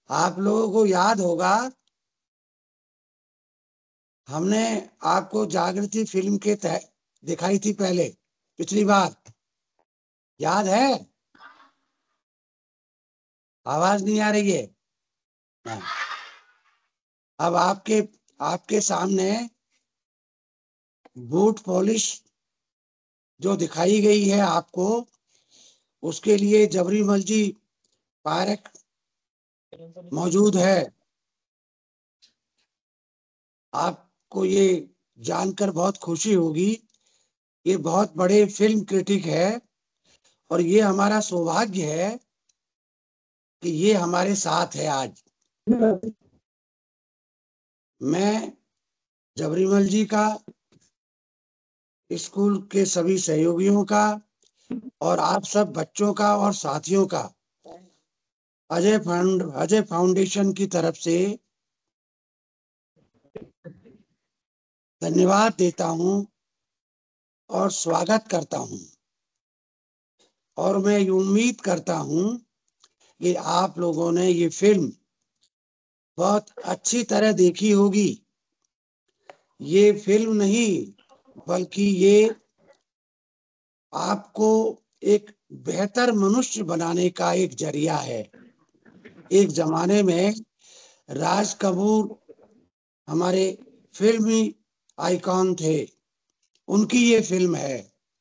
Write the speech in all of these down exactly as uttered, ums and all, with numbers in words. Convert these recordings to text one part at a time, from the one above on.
आप लोगों को याद होगा, हमने आपको जागृति फिल्म के तहत दिखाई थी पहले, पिछली बार, याद है? आवाज नहीं आ रही है? हाँ। अब आपके आपके सामने बूट पॉलिश जो दिखाई गई है आपको, उसके लिए जबरीमल जी पारक मौजूद है। आपको ये जानकर बहुत खुशी होगी, ये बहुत बड़े फिल्म क्रिटिक है और ये हमारा सौभाग्य है कि ये हमारे साथ है आज। मैं जबरीमल जी का, स्कूल के सभी सहयोगियों का और आप सब बच्चों का और साथियों का अजय फाउंड अजय फाउंडेशन की तरफ से धन्यवाद देता हूं और स्वागत करता हूं। और मैं ये उम्मीद करता हूं कि आप लोगों ने ये फिल्म बहुत अच्छी तरह देखी होगी। ये फिल्म नहीं, बल्कि ये आपको एक बेहतर मनुष्य बनाने का एक जरिया है। एक जमाने में राज कपूर हमारे फिल्मी आइकॉन थे, उनकी ये फिल्म है।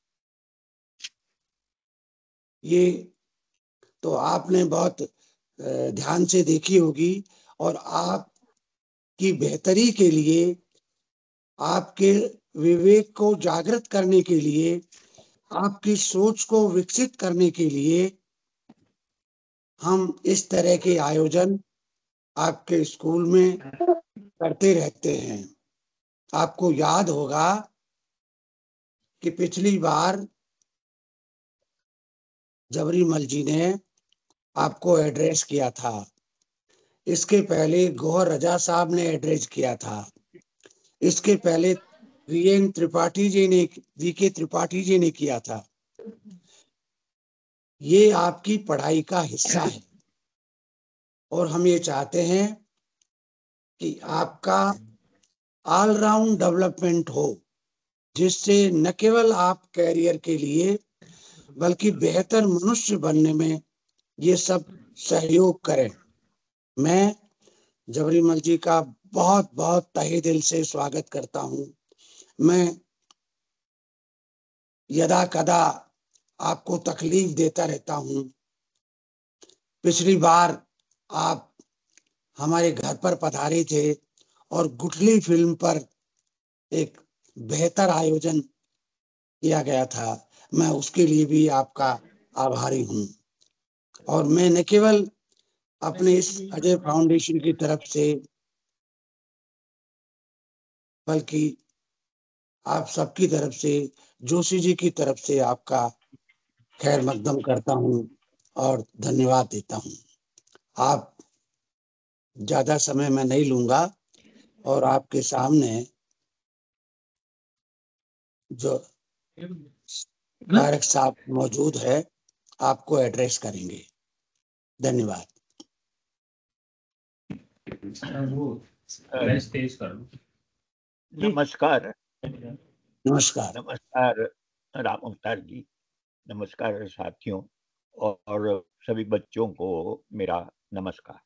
ये तो आपने बहुत ध्यान से देखी होगी और आपकी बेहतरी के लिए, आपके विवेक को जागृत करने के लिए, आपकी सोच को विकसित करने के लिए हम इस तरह के आयोजन आपके स्कूल में करते रहते हैं। आपको याद होगा कि पिछली बार जबरीमल जी ने आपको एड्रेस किया था, इसके पहले गौहर रजा साहब ने एड्रेस किया था, इसके पहले वीएन त्रिपाठी जी ने वी के त्रिपाठी जी ने किया था। ये आपकी पढ़ाई का हिस्सा है और हम ये चाहते हैं कि आपका ऑलराउंड डेवलपमेंट हो, जिससे न केवल आप कैरियर के लिए बल्कि बेहतर मनुष्य बनने में ये सब सहयोग करें। मैं जबरीमल जी का बहुत बहुत तहे दिल से स्वागत करता हूं। मैं यदा कदा आपको तकलीफ देता रहता हूं। पिछली बार आप हमारे घर पर पधारे थे और गुठली फिल्म पर एक बेहतर आयोजन किया गया था। मैं उसके लिए भी आपका आभारी हूं। और मैं न केवल अपने इस अजय फाउंडेशन की तरफ से, बल्कि आप सबकी तरफ से, जोशी जी की तरफ से आपका खैर मकदम करता हूं और धन्यवाद देता हूं। आप ज्यादा समय मैं नहीं लूंगा और आपके सामने जो पारक साहब मौजूद है आपको एड्रेस करेंगे। धन्यवाद। नमस्कार नमस्कार। नमस्कार राम अवतार जी, नमस्कार साथियों और सभी बच्चों को मेरा नमस्कार।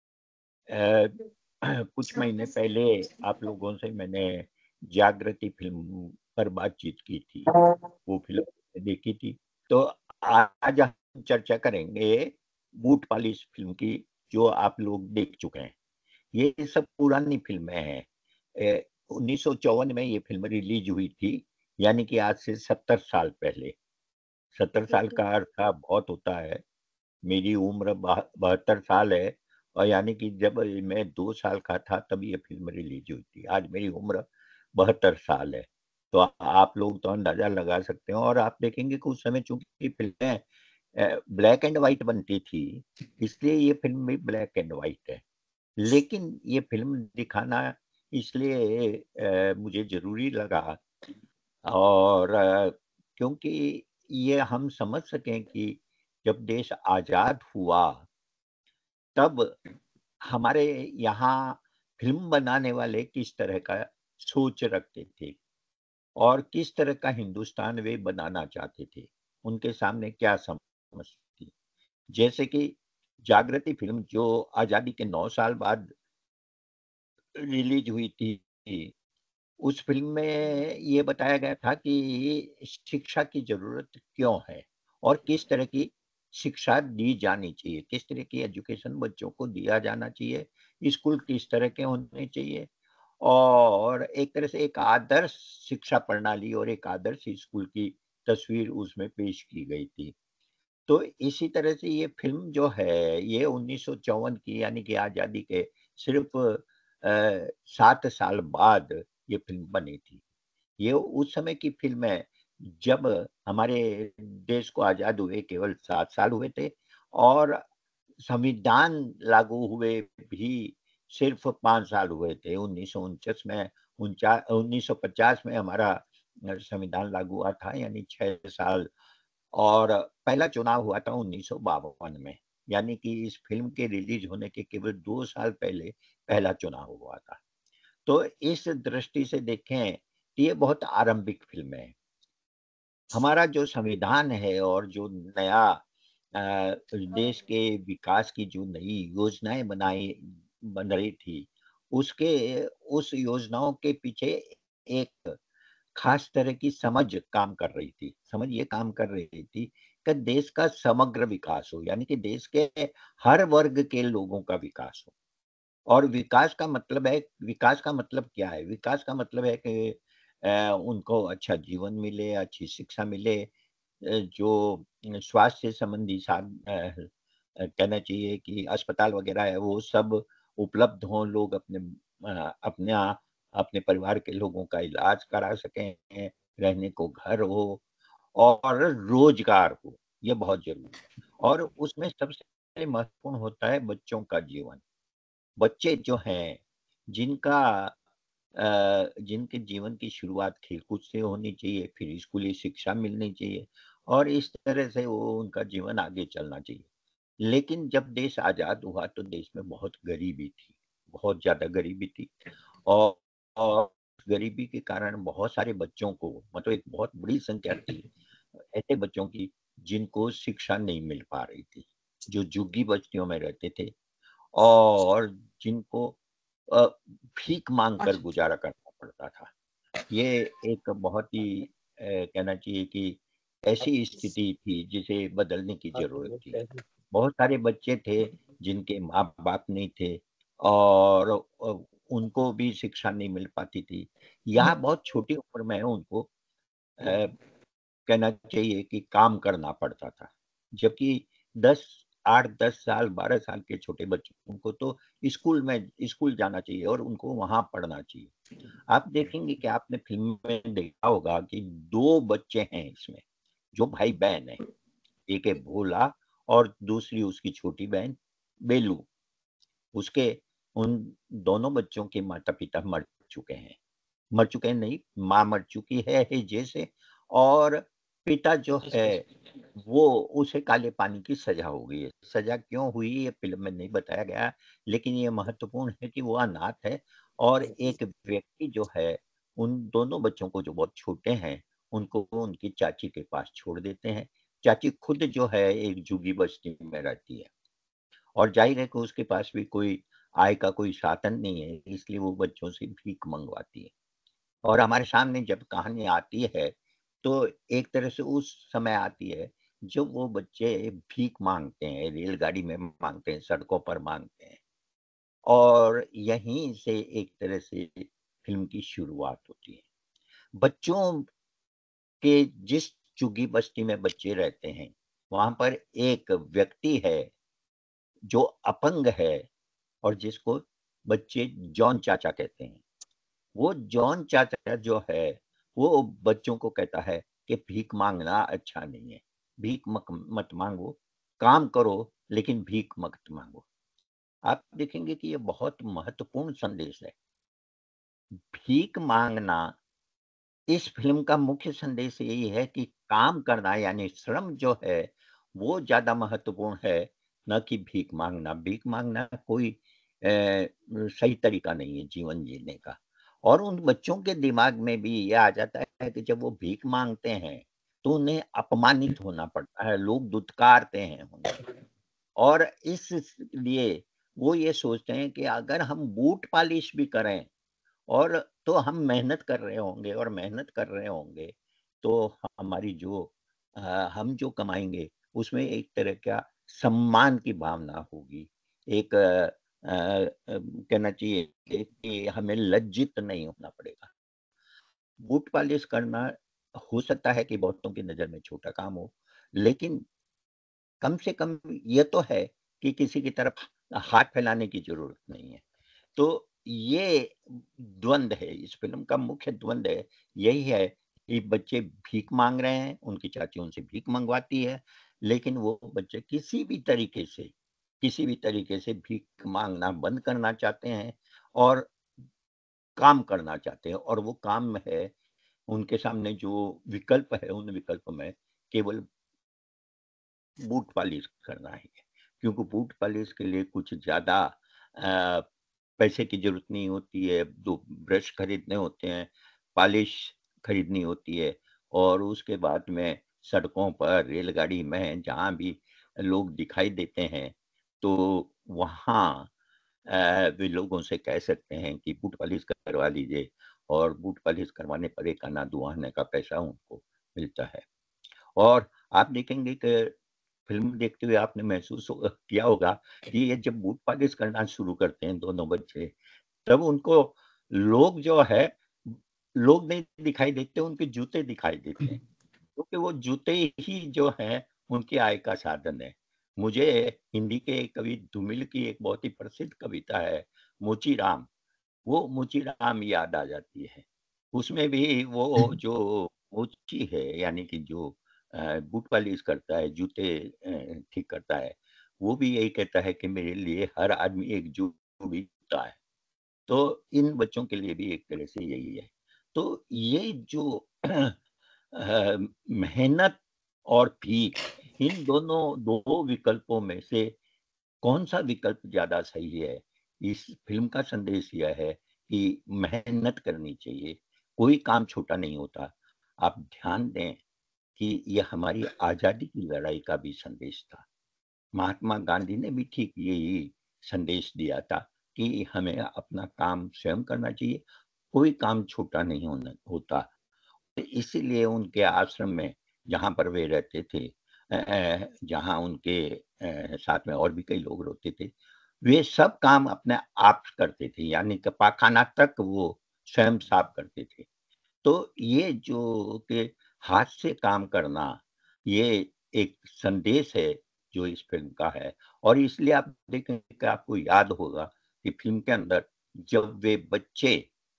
अ, कुछ महीने पहले आप लोगों से मैंने जागृति फिल्म पर बातचीत की थी, वो फिल्म देखी थी। तो आज हम चर्चा करेंगे बूट पॉलिश फिल्म की, जो आप लोग देख चुके हैं। ये सब पुरानी फिल्में हैं। उन्नीस सौ चौवन में ये फिल्म रिलीज हुई थी, यानी कि आज से सत्तर साल पहले। सत्तर साल का अर्थ बहुत होता है। मेरी उम्र बहत्तर साल है और यानी कि जब मैं दो साल का था तब ये फिल्म रिलीज हुई थी। आज मेरी उम्र बहत्तर साल है, तो आप लोग तो अंदाजा लगा सकते हो। और आप देखेंगे कि उस समय चूंकि फिल्में ब्लैक एंड व्हाइट बनती थी, इसलिए ये फिल्म भी ब्लैक एंड व्हाइट है। लेकिन ये फिल्म दिखाना इसलिए मुझे जरूरी लगा, और क्योंकि ये हम समझ सकें कि जब देश आजाद हुआ तब हमारे यहाँ फ़िल्म बनाने वाले किस तरह का सोच रखते थे और किस तरह का हिंदुस्तान वे बनाना चाहते थे, उनके सामने क्या समझ थी। जैसे कि जागृति फ़िल्म जो आज़ादी के नौ साल बाद रिलीज़ हुई थी, उस फ़िल्म में ये बताया गया था कि शिक्षा की ज़रूरत क्यों है और किस तरह की शिक्षा दी जानी चाहिए, किस तरह की एजुकेशन बच्चों को दिया जाना चाहिए, स्कूल किस तरह के होने चाहिए और एक तरह से एक आदर्श शिक्षा प्रणाली और एक आदर्श स्कूल की तस्वीर उसमें पेश की गई थी। तो इसी तरह से ये फ़िल्म जो है, ये उन्नीस सौ चौवन की यानी कि आज़ादी के सिर्फ़ अ, सात साल बाद ये फ़िल्म बनी थी। ये उस समय की फ़िल्म है, जब हमारे देश को आज़ाद हुए केवल सात साल हुए थे और संविधान लागू हुए भी सिर्फ़ पाँच साल हुए थे। उन्नीस सौ उनचास में उनचा उन्नीस सौ पचास में हमारा अ, संविधान लागू हुआ था यानी छह साल और पहला चुनाव हुआ था उन्नीस सौ बावन में, यानी कि इस फ़िल्म के रिलीज़ होने के केवल दो साल पहले पहला चुनाव हुआ था। तो इस दृष्टि से देखें, तो ये बहुत आरंभिक फ़िल्म है। हमारा जो संविधान है और जो नया अ, देश के विकास की जो नई योजनाएँ बनाई बन रही थी, उसके उस योजनाओं के पीछे एक खास तरह की समझ काम कर रही थी। समझ ये काम कर रही थी कि देश का समग्र विकास हो, यानी कि देश के हर वर्ग के लोगों का विकास हो। और विकास का मतलब है विकास का मतलब क्या है? विकास का मतलब है कि अ, उनको अच्छा जीवन मिले, अच्छी शिक्षा मिले, अ, जो स्वास्थ्य संबंधी साध अ अ, कहना चाहिए कि अस्पताल वगैरह है, वो सब उपलब्ध हों, लोग अपने अ, अपना अपने परिवार के लोगों का इलाज करा सकें, रहने को घर हो और रोज़गार हो, ये बहुत ज़रूरी है। और उसमें सबसे महत्वपूर्ण होता है बच्चों का जीवन। बच्चे जो हैं, जिनका अ, जिनके जीवन की शुरुआत खेल-कूद से होनी चाहिए, फिर स्कूली शिक्षा मिलनी चाहिए और इस तरह से वो उनका जीवन आगे चलना चाहिए। लेकिन जब देश आज़ाद हुआ तो देश में बहुत गरीबी थी, बहुत ज़्यादा गरीबी थी और और गरीबी के कारण बहुत सारे बच्चों को मतलब एक बहुत बड़ी संख्या थी, ऐसे बच्चों की जिनको शिक्षा नहीं मिल पा रही थी, जो झुग्गी बस्तियों में रहते थे और जिनको अ, भीख माँग कर अच्छा। गुज़ारा करना पड़ता था। ये एक बहुत ही अ, कहना चाहिए कि ऐसी स्थिति थी जिसे बदलने की ज़रूरत थी। बहुत सारे बच्चे थे जिनके माँ-बाप नहीं थे और अ, उनको भी शिक्षा नहीं मिल पाती थी। या बहुत छोटी उम्र में उनको अ, कहना चाहिए कि काम करना पड़ता था। जबकि दस आठ दस साल, बारह साल के छोटे बच्चों को तो स्कूल में स्कूल जाना चाहिए और उनको वहाँ पढ़ना चाहिए। आप देखेंगे कि आपने फ़िल्म में देखा होगा कि दो बच्चे हैं इसमें, जो भाई-बहन हैं। एक है भोला और दूसरी उसकी छोटी बहन बेलू। उसके उन दोनों बच्चों के माता-पिता मर चुके हैं। मर चुके हैं नहीं, माँ मर चुकी है हैजे से और पिता जो है, वो उसे काले पानी की सज़ा हो गई है। सज़ा क्यों हुई ये फ़िल्म में नहीं बताया गया, लेकिन ये महत्वपूर्ण है कि वो अनाथ है और एक व्यक्ति जो है, उन दोनों बच्चों को जो बहुत छोटे हैं, उनको वो उनकी चाची के पास छोड़ देते हैं। चाची खुद जो है एक झुग्गी बस्ती में रहती है और ज़ाहिर है कि उसके पास भी कोई आय का कोई साधन नहीं है, इसलिए वो बच्चों से भीख मँगवाती है। और हमारे सामने जब कहानी आती है, तो एक तरह से उस समय आती है, जब वो बच्चे भीख माँगते हैं, रेलगाड़ी में माँगते हैं, सड़कों पर माँगते हैं और यहीं से एक तरह से फ़िल्म की शुरुआत होती है। बच्चों के जिस झुग्गी बस्ती में बच्चे रहते हैं, वहाँ पर एक व्यक्ति है, जो अपंग है और जिसको बच्चे जॉन चाचा कहते हैं। वो जॉन चाचा जो है, वो बच्चों को कहता है कि भीख माँगना अच्छा नहीं है। भीख मक मत माँगो, काम करो लेकिन भीख मत माँगो। आप देखेंगे कि ये बहुत महत्वपूर्ण संदेश है। भीख माँगना इस फ़िल्म का मुख्य संदेश यही है कि काम करना यानी श्रम जो है, वो ज़्यादा महत्वपूर्ण है, ना कि भीख माँगना। भीख माँगना कोई सही तरीका नहीं है जीवन जीने का। और उन बच्चों के दिमाग में भी ये आ जाता है कि जब वो भीख माँगते हैं, तो उन्हें अपमानित होना पड़ता है, लोग दुत्कारते हैं उन्हें। और इसलिए वो ये सोचते हैं कि अगर हम बूट पॉलिश भी करें और तो हम मेहनत कर रहे होंगे और मेहनत कर रहे होंगे, तो हमारी जो अ, हम जो कमाएँगे, उसमें एक तरह का सम्मान की भावना होगी। एक अ अ, कहना चाहिए कि हमें लज्जित नहीं होना पड़ेगा। बूट पॉलिश करना हो सकता है कि बहुतों की नज़र में छोटा काम हो, लेकिन कम से कम ये तो है कि किसी की तरफ हाथ फैलाने की ज़रूरत नहीं है। तो ये द्वंद है, इस फ़िल्म का मुख्य द्वंद है, यही है कि बच्चे भीख माँग रहे हैं, उनकी चाची उनसे भीख मँगवाती है, लेकिन वो बच्चे किसी भी तरीके से किसी भी तरीके से भीख माँगना बंद करना चाहते हैं और काम करना चाहते हैं और वो काम है, उनके सामने जो विकल्प है, उन विकल्प में केवल बूट पॉलिश करना ही है। क्योंकि बूट पॉलिश के लिए कुछ ज़्यादा अ, पैसे की ज़रूरत नहीं होती है, दो ब्रश खरीदने होते हैं, पॉलिश खरीदनी होती है और उसके बाद में सड़कों पर, रेलगाड़ी में जहाँ भी लोग दिखाई देते हैं, तो वहाँ अ, वे लोगों से कह सकते हैं कि बूट पॉलिश करवा लीजिए और बूट पॉलिश करवाने पर एक आना दुआने का पैसा उनको मिलता है। और आप देखेंगे कि फ़िल्म देखते हुए आपने महसूस हो किया होगा कि ये जब बूट पॉलिश करना शुरू करते हैं दोनों बच्चे, तब उनको लोग जो है, लोग नहीं दिखाई देते, उनके जूते दिखाई देते हैं। क्योंकि वो जूते ही जो हैं, उनकी आय का साधन है। मुझे हिंदी के कवि धूमिल की एक बहुत ही प्रसिद्ध कविता है, मोचीराम, वो मोचीराम याद आ जाती है। उसमें भी वो जो मोची है, यानी कि जो अ, बूट पॉलिश करता है, जूते अ, ठीक करता है, वो भी यही कहता है कि मेरे लिए हर आदमी एक जोड़ी जूता है। तो इन बच्चों के लिए भी एक तरह से यही है। तो ये जो अ, मेहनत और भीख, इन दोनों दो विकल्पों में से कौन-सा विकल्प ज़्यादा सही है? इस फ़िल्म का संदेश यह है कि मेहनत करनी चाहिए, कोई काम छोटा नहीं होता। आप ध्यान दें कि ये हमारी आज़ादी की लड़ाई का भी संदेश था। महात्मा गांधी ने भी ठीक यही संदेश दिया था कि हमें अपना काम स्वयं करना चाहिए, कोई काम छोटा नहीं होना होता। तो इसीलिए उनके आश्रम में जहाँ पर वे रहते थे, अ अ, जहाँ उनके अ, साथ में और भी कई लोग रहते थे, वे सब काम अपने आप करते थे, यानी कि पाखाना तक वो स्वयं साफ करते थे। तो ये जो कि हाथ से काम करना, ये एक संदेश है जो इस फ़िल्म का है और इसलिए आप देखें कि आपको याद होगा कि फ़िल्म के अंदर जब वे बच्चे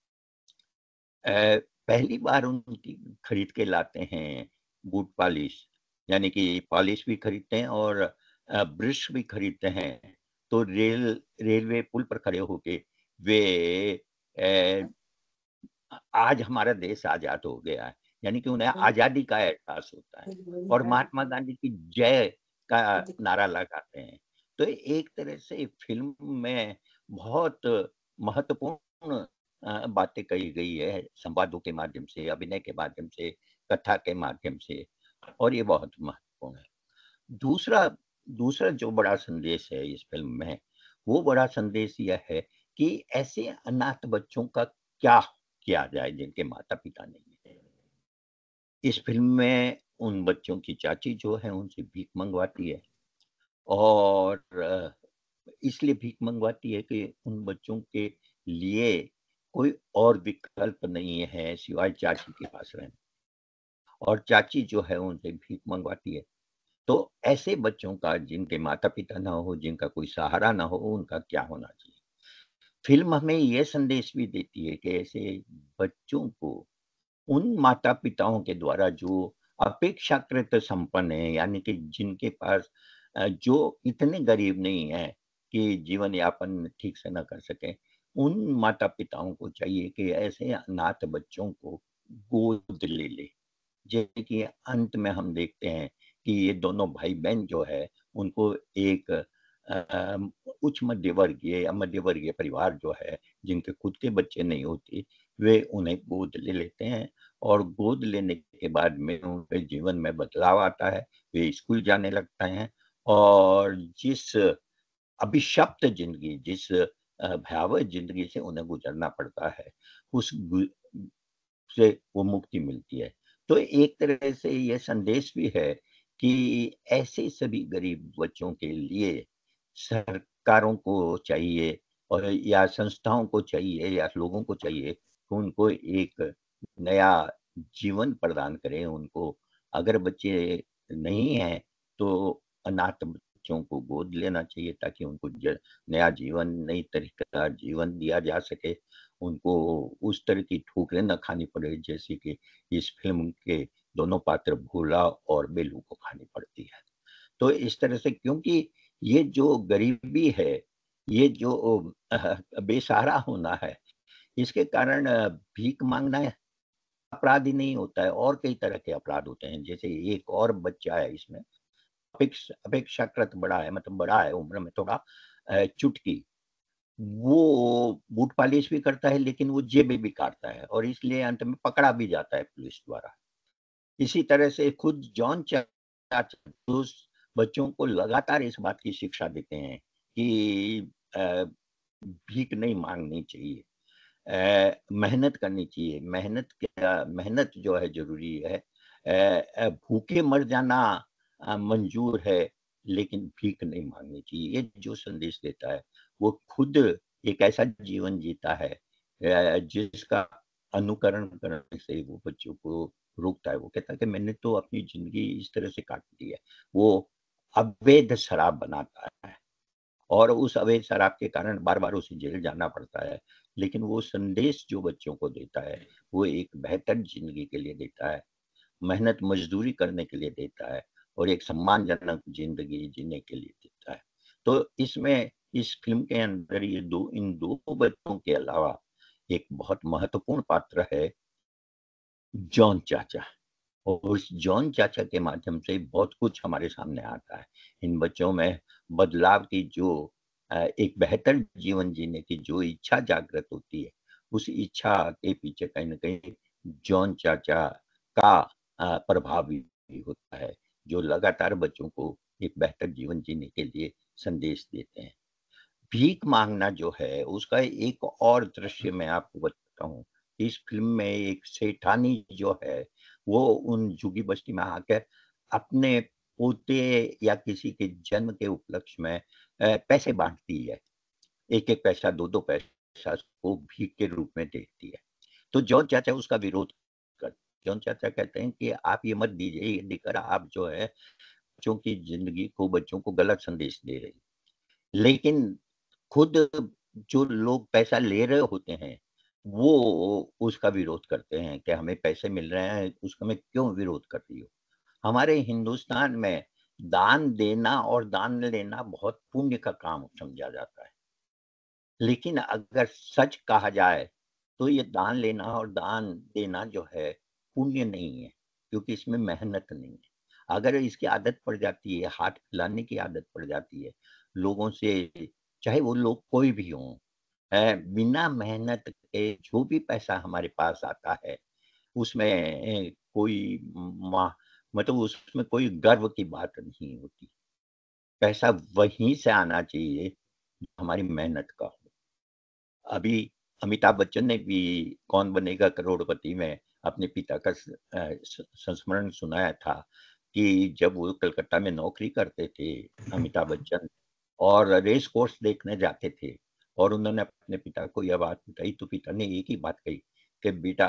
अ, पहली बार उनकी खरीद के लाते हैं बूट पॉलिश, यानी कि पॉलिश भी खरीदते हैं और अ, ब्रश भी खरीदते हैं। तो रेल रेलवे पुल पर खड़े होके वे अ, आज हमारा देश आज़ाद हो गया है, यानी कि उन्हें आज़ादी का एहसास होता है और महात्मा गांधी की जय का नारा लगाते हैं। तो एक तरह से फ़िल्म में बहुत महत्वपूर्ण अ, बातें कही गई है, संवादों के माध्यम से, अभिनय के माध्यम से, कथा के माध्यम से और ये बहुत महत्वपूर्ण है। दूसरा दूसरा जो बड़ा संदेश है इस फ़िल्म में, वो बड़ा संदेश यह है कि ऐसे अनाथ बच्चों का क्या किया जाए जिनके माता-पिता नहीं हैं। इस फ़िल्म में उन बच्चों की चाची जो है उनसे भीख मँगवाती है और अ, इसलिए भीख मँगवाती है कि उन बच्चों के लिए कोई और विकल्प नहीं है सिवाय चाची के पास रहने, और चाची जो है उनसे भीख मँगवाती है। तो ऐसे बच्चों का जिनके माता-पिता ना हो, जिनका कोई सहारा ना हो, उनका क्या होना चाहिए? फ़िल्म हमें ये संदेश भी देती है कि ऐसे बच्चों को उन माता-पिताओं के द्वारा जो अपेक्षाकृत संपन्न हैं, यानी कि जिनके पास अ, जो इतने गरीब नहीं हैं कि जीवन यापन ठीक से ना कर सकें, उन माता-पिताओं को चाहिए कि ऐसे अनाथ बच्चों को गोद ले ले। जैसे कि अंत में हम देखते हैं कि ये दोनों भाई-बहन जो है, उनको एक उच्च मध्य वर्गीय या मध्य वर्गीय परिवार जो है, जिनके खुद के बच्चे नहीं होते, वे उन्हें गोद ले लेते हैं और गोद लेने के बाद में उनके जीवन में बदलाव आता है। वे स्कूल जाने लगते हैं और जिस अभिशप्त ज़िंदगी, जिस अ, भयावह ज़िंदगी से उन्हें गुज़रना पड़ता है, उस गु से वो मुक्ति मिलती है। तो एक तरह से ये संदेश भी है कि ऐसे सभी गरीब बच्चों के लिए सरकारों को चाहिए और या संस्थाओं को चाहिए या लोगों को चाहिए कि उनको एक नया जीवन प्रदान करें उनको। अगर बच्चे नहीं हैं, तो अनाथ बच्चों को गोद लेना चाहिए ताकि उनको ज नया जीवन, नई तरीके का जीवन दिया जा सके। उनको उस तरह की ठोकरें ना खानी पड़े जैसे कि इस फ़िल्म के दोनों पात्र भोला और बेलू को खानी पड़ती है। तो इस तरह से क्योंकि ये जो गरीबी है, ये जो अ, बेसहारा होना है, इसके कारण भीख माँगना अपराध ही नहीं होता है और कई तरह के अपराध होते हैं। जैसे एक और बच्चा है इसमें, अपेक्ष अपेक्षाकृत बड़ा है, मतलब बड़ा है उम्र में थोड़ा, अ, चुटकी। वो बूट पॉलिश भी करता है लेकिन वो जेबें भी काटता है और इसलिए अंत में पकड़ा भी जाता है पुलिस द्वारा। इसी तरह से खुद जॉन चाचा उस बच्चों को लगातार इस बात की शिक्षा देते हैं कि अ, भीख नहीं माँगनी चाहिए, अ, मेहनत करनी चाहिए। मेहनत क्या मेहनत जो है ज़रूरी है। अ अ, भूखे मर जाना अ, मंज़ूर है, लेकिन भीख नहीं माँगनी चाहिए। ये जो संदेश देता है, वो खुद एक ऐसा जीवन जीता है अ, जिसका अनुकरण करने से वो बच्चों को रोकता है। वो कहता है कि मैंने तो अपनी ज़िंदगी इस तरह से काट दी है। वो अवैध शराब बनाता है और उस अवैध शराब के कारण बार-बार उसे जेल जाना पड़ता है। लेकिन वो संदेश जो बच्चों को देता है, वो एक बेहतर ज़िंदगी के लिए देता है, मेहनत मज़दूरी करने के लिए देता है और एक सम्मानजनक ज़िंदगी जीने के लिए देता है। तो इसमें इस फ़िल्म के अंदर ये दो इन दो बच्चों के अलावा एक बहुत महत्वपूर्ण पात्र है, जॉन चाचा। और उस जॉन चाचा के माध्यम से बहुत कुछ हमारे सामने आता है। इन बच्चों में बदलाव की जो अ, एक बेहतर जीवन जीने की जो इच्छा जागृत होती है, उस इच्छा के पीछे कहीं न कहीं जॉन चाचा का अ, प्रभाव भी होता है, जो लगातार बच्चों को एक बेहतर जीवन जीने के लिए संदेश देते हैं। भीख माँगना जो है, उसका एक और दृश्य मैं आपको बताता हूँ। इस फ़िल्म में एक सेठानी जो है, वो उन झुग्गी बस्ती में आकर अपने पोते या किसी के जन्म के उपलक्ष्य में अ, पैसे बाँटती है। एक एक पैसा, दो दो पैसा उसको भीख के रूप में देती है। तो जॉन चाचा उसका विरोध कर जॉन चाचा कहते हैं कि आप ये मत दीजिए, ये देकर आप जो है बच्चों की ज़िंदगी को, बच्चों को गलत संदेश दे रहे हैं। लेकिन खुद जो लोग पैसा ले रहे होते हैं, वो उसका विरोध करते हैं कि हमें पैसे मिल रहे हैं, उसका मैं क्यों विरोध कर रही हो? हमारे हिंदुस्तान में दान देना और दान लेना बहुत पुण्य का काम समझा जाता है। लेकिन अगर सच कहा जाए, तो ये दान लेना और दान देना जो है, पुण्य नहीं है, क्योंकि इसमें मेहनत नहीं है। अगर इसकी आदत पड़ जाती है, हाथ फैलाने की आदत पड़ जाती है, लोगों से चाहे वो लोग कोई भी हों, अ, बिना मेहनत के जो भी पैसा हमारे पास आता है, उसमें ए, कोई मा मतलब उसमें कोई गर्व की बात नहीं होती। पैसा वहीं से आना चाहिए, हमारी मेहनत का हो। अभी अमिताभ बच्चन ने भी कौन बनेगा करोड़पति में अपने पिता का स अ, स संस्मरण सुनाया था कि जब वो कलकत्ता में नौकरी करते थे, अमिताभ बच्चन, और रेस कोर्स देखने जाते थे और उन्होंने अपने पिता को यह बात बताई, तो पिता ने एक ही बात कही कि बेटा,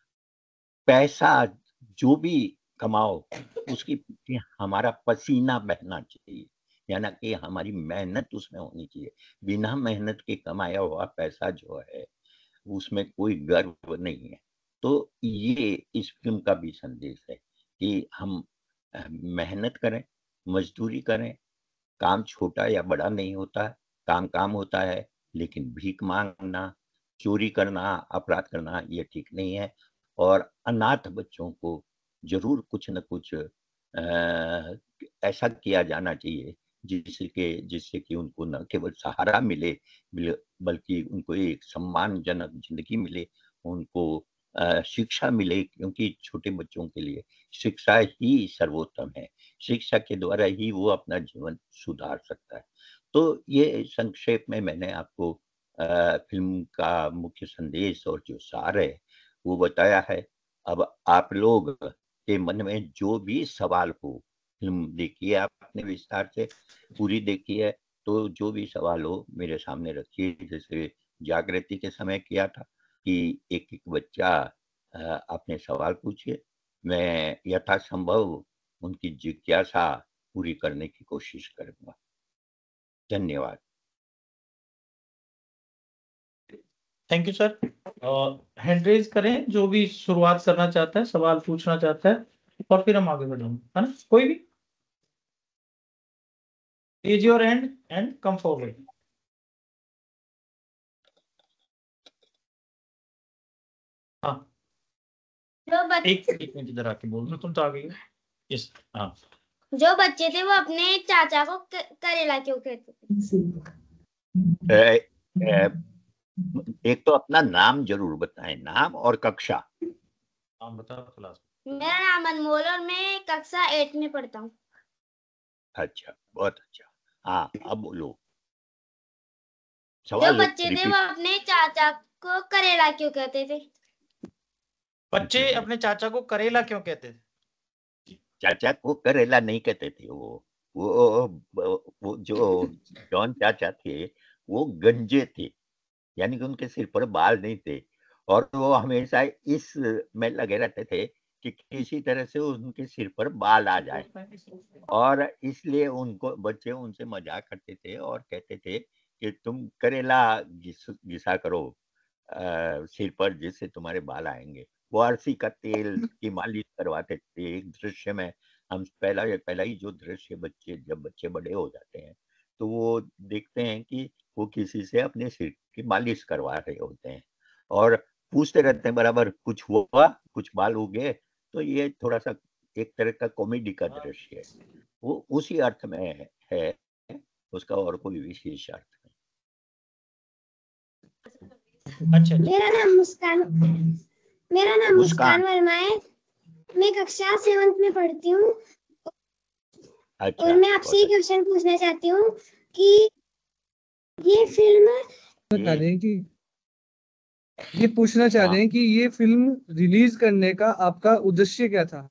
पैसा जो भी कमाओ, उसके पीछे हमारा पसीना बहना चाहिए, यानी कि हमारी मेहनत उसमें होनी चाहिए। बिना मेहनत के कमाया हुआ पैसा जो है, उसमें कोई गर्व नहीं है। तो ये इस फ़िल्म का भी संदेश है कि हम अ, मेहनत करें, मज़दूरी करें, काम छोटा या बड़ा नहीं होता है, काम काम होता है, लेकिन भीख माँगना, चोरी करना, अपराध करना ये ठीक नहीं है और अनाथ बच्चों को ज़रूर कुछ न कुछ अ, ऐसा किया जाना चाहिए जिससे कि जिससे कि उनको न केवल सहारा मिले, बल्कि उनको एक सम्मानजनक ज़िंदगी मिले, उनको अ, शिक्षा मिले, क्योंकि छोटे बच्चों के लिए शिक्षा ही सर्वोत्तम है। शिक्षा के द्वारा ही वो अपना जीवन सुधार सकता है। तो ये संक्षेप में मैंने आपको अ, फ़िल्म का मुख्य संदेश और जो सार है, वो बताया है। अब आप लोग के मन में जो भी सवाल हो, फ़िल्म देखी है आपने विस्तार से, पूरी देखी है, तो जो भी सवाल हो मेरे सामने रखिए। जैसे जागृति के समय किया था कि एक-एक बच्चा अ, अपने सवाल पूछिए, मैं यथासंभव उनकी जिज्ञासा पूरी करने की कोशिश करूँगा। धन्यवाद। Thank you sir. Hand raise करें जो भी शुरुआत करना चाहता है, सवाल पूछना चाहता है, और फिर हम आगे बढ़ेंगे, है ना? कोई भी raise your hand and come forward. हाँ, जो बच... एक एक मिनट इधर आके बोल रहे, तुम तो आ गई हो। यस, हाँ। जो बच्चे थे वो अपने चाचा को क- करेला क्यों कहते थे? ए, ए, एक तो अपना नाम जरूर बताएं, नाम और कक्षा। नाम बताओ, क्लास। मेरा नाम अनमोल और मैं कक्षा एट में पढ़ता हूँ। अच्छा, बहुत अच्छा। हाँ, अब बोलो। जो सवाल बच्चे थे वो रिपीट। अपने चाचा को करेला क्यों कहते थे? बच्चे अपने चाचा को करेला क्यों कहते थे? चाचा को करेला नहीं कहते थे। वो वो वो जो जॉन चाचा थे, वो गंजे थे, यानी कि उनके सिर पर बाल नहीं थे, और वो हमेशा इस में लगे रहते थे कि किसी तरह से उनके सिर पर बाल आ जाए, और इसलिए उनको बच्चे उनसे मजाक करते थे और कहते थे कि तुम करेला घिस घिसा करो अ, सिर पर, जिससे तुम्हारे बाल आएंगे। वो अरसी का तेल की मालिश करवाते थे। एक दृश्य में हम पहला पहला ही जो दृश्य, बच्चे जब बच्चे बड़े हो जाते हैं तो वो देखते हैं कि वो किसी से अपने सिर की मालिश करवा रहे होते हैं, और पूछते रहते हैं बराबर, कुछ हुआ, कुछ बाल उगे। तो ये थोड़ा सा एक तरह का कॉमेडी का दृश्य है, वो उसी अर्थ में है, उसका और कोई विशेष अर्थ नहीं। अच्छा, मेरा नाम मुस्कान मेरा नाम मुस्कान। मुस्कान वर्मा है। मैं कक्षा सेवंथ में पढ़ती हूँ। अच्छा, और मैं आपसे ये बहुत क्वेश्चन पूछना चाहती हूँ कि ये फिल्म बता ये दें कि ये पूछना चाह हाँ, रहे हैं कि ये फिल्म रिलीज करने का आपका उद्देश्य क्या था?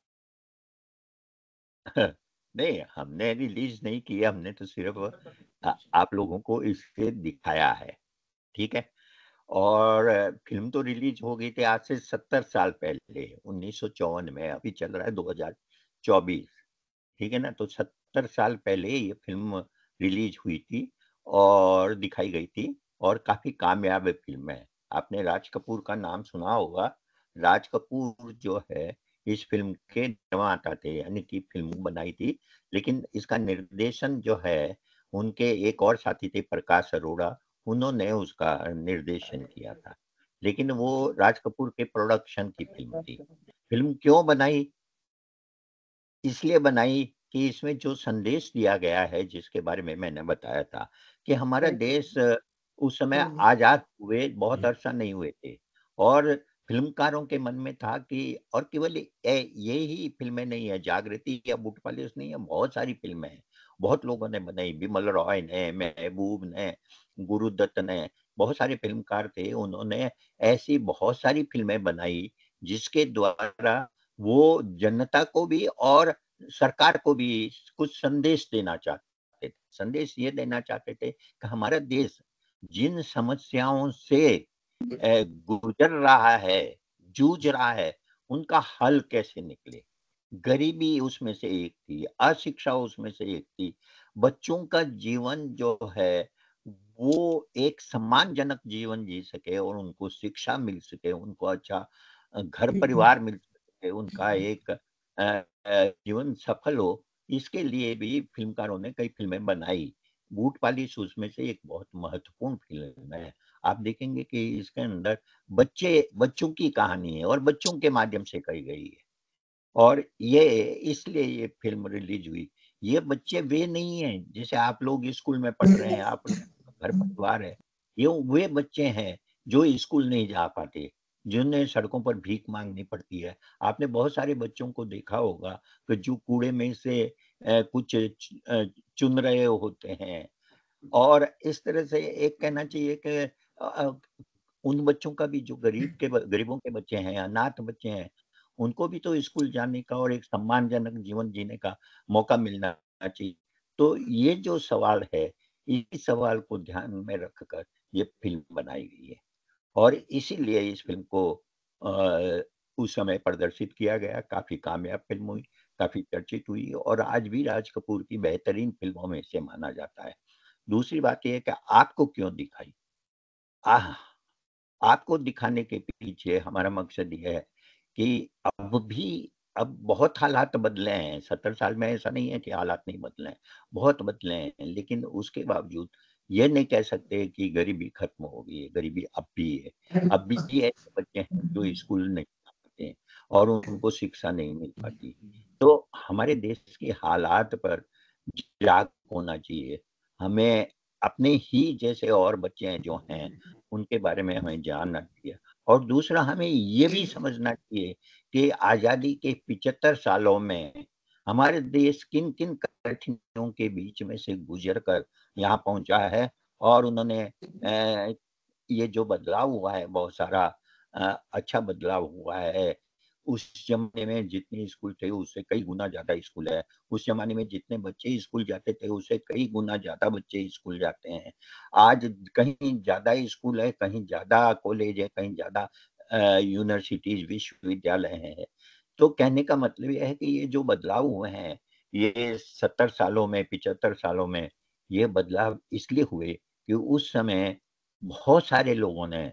नहीं, हमने रिलीज नहीं किया, हमने तो सिर्फ आ, आप लोगों को इसे दिखाया है, ठीक है। और फिल्म तो रिलीज हो गई थी आज से सत्तर साल पहले, उन्नीस सौ चौवन में। अभी चल रहा है दो हज़ार चौबीस, ठीक है ना। तो सत्तर साल पहले ये फिल्म रिलीज हुई थी और दिखाई गई थी, और काफी कामयाब फिल्म है। आपने राज कपूर का नाम सुना होगा। राज कपूर जो है इस फिल्म के निर्माता थे, यानी कि फिल्म बनाई थी, लेकिन इसका निर्देशन जो है उनके एक और साथी थे, प्रकाश अरोड़ा, उन्होंने उसका निर्देशन किया था। लेकिन वो राज कपूर के प्रोडक्शन की फिल्म थी। फिल्म क्यों बनाई? इसलिए बनाई कि इसमें जो संदेश दिया गया है, जिसके बारे में मैंने बताया था कि हमारा देश अ, उस समय आजाद हुए बहुत अरसा नहीं हुए थे, और फिल्मकारों के मन में था कि, और केवल ए ये ही फिल्में नहीं है, जागृति या बूट पॉलिश नहीं है, बहुत सारी फिल्में हैं। बहुत लोगों ने बनाई, बिमल रॉय ने, महबूब ने, गुरुदत्त ने, बहुत सारे फिल्मकार थे, उन्होंने ऐसी बहुत सारी फिल्में बनाई जिसके द्वारा वो जनता को भी और सरकार को भी कुछ संदेश देना चाहते थे। संदेश ये देना चाहते थे कि हमारा देश जिन समस्याओं से अ, गुजर रहा है, जूझ रहा है, उनका हल कैसे निकले। गरीबी उसमें से एक थी, अशिक्षा उसमें से एक थी। बच्चों का जीवन जो है वो एक सम्मानजनक जीवन जी सके, और उनको शिक्षा मिल सके, उनको अच्छा अ, घर परिवार मिल सके, उनका एक अ अ, जीवन सफल हो, इसके लिए भी फिल्मकारों ने कई फिल्में बनाई। बूट पॉलिश उसमें से एक बहुत महत्वपूर्ण फ़िल्म है। आप देखेंगे कि इसके अंदर बच्चे बच्चों की कहानी है और बच्चों के माध्यम से कही गई है। और ये इसलिए ये फिल्म रिलीज हुई। ये बच्चे वे नहीं हैं जैसे आप लोग स्कूल में पढ़ रहे हैं, आप लोग घर परिवार है, ये वे बच्चे हैं जो स्कूल नहीं जा पाते, जिन्हें सड़कों पर भीख मांगनी पड़ती है। आपने बहुत सारे बच्चों को देखा होगा कि जो कूड़े में से अ, कुछ अ, चुन रहे होते हैं। और इस तरह से एक कहना चाहिए कि अ, उन बच्चों का भी जो गरीब के गरीबों के बच्चे हैं, अनाथ बच्चे हैं, उनको भी तो स्कूल जाने का और एक सम्मानजनक जीवन जीने का मौका मिलना चाहिए। तो ये जो सवाल है, इस सवाल को ध्यान में रखकर ये फिल्म बनाई गई है और इसीलिए इस फिल्म को आ, उस समय प्रदर्शित किया गया। काफी कामयाब फिल्म हुई, काफी चर्चित हुई और आज भी राज कपूर की बेहतरीन फिल्मों में से माना जाता है। दूसरी बात यह है कि आपको क्यों दिखाई, आह आपको दिखाने के पीछे हमारा मकसद ये है कि अब भी अब बहुत हालात बदले हैं। सत्तर साल में ऐसा नहीं है कि हालात नहीं बदले हैं, बहुत बदले हैं, लेकिन उसके बावजूद ये नहीं कह सकते कि गरीबी खत्म हो गई है। गरीबी अब भी है, अब भी ऐसे बच्चे हैं जो स्कूल नहीं जाते हैं और उनको शिक्षा नहीं मिल पाती। तो हमारे देश के हालात पर जाग होना चाहिए। हमें अपने ही जैसे और बच्चे हैं जो हैं उनके बारे में हमें जानना चाहिए और दूसरा हमें ये भी समझना चाहिए कि आजादी के पचहत्तर सालों में हमारे देश किन किन कठिनाइयों के बीच में से गुजर कर यहाँ पहुंचा है और उन्होंने अ, ये जो बदलाव हुआ है बहुत सारा अ, अच्छा बदलाव हुआ है। उस जमाने में जितने स्कूल थे उससे कई गुना ज्यादा स्कूल है। उस जमाने में जितने बच्चे स्कूल जाते थे उससे कई गुना ज्यादा बच्चे स्कूल जाते हैं। आज कहीं ज्यादा स्कूल है, कहीं ज्यादा कॉलेज है, कहीं ज्यादा यूनिवर्सिटीज विश्वविद्यालय हैं। तो कहने का मतलब यह है कि ये जो बदलाव हुए हैं ये सत्तर सालों में, पिचहत्तर सालों में, ये बदलाव इसलिए हुए कि उस समय बहुत सारे लोगों ने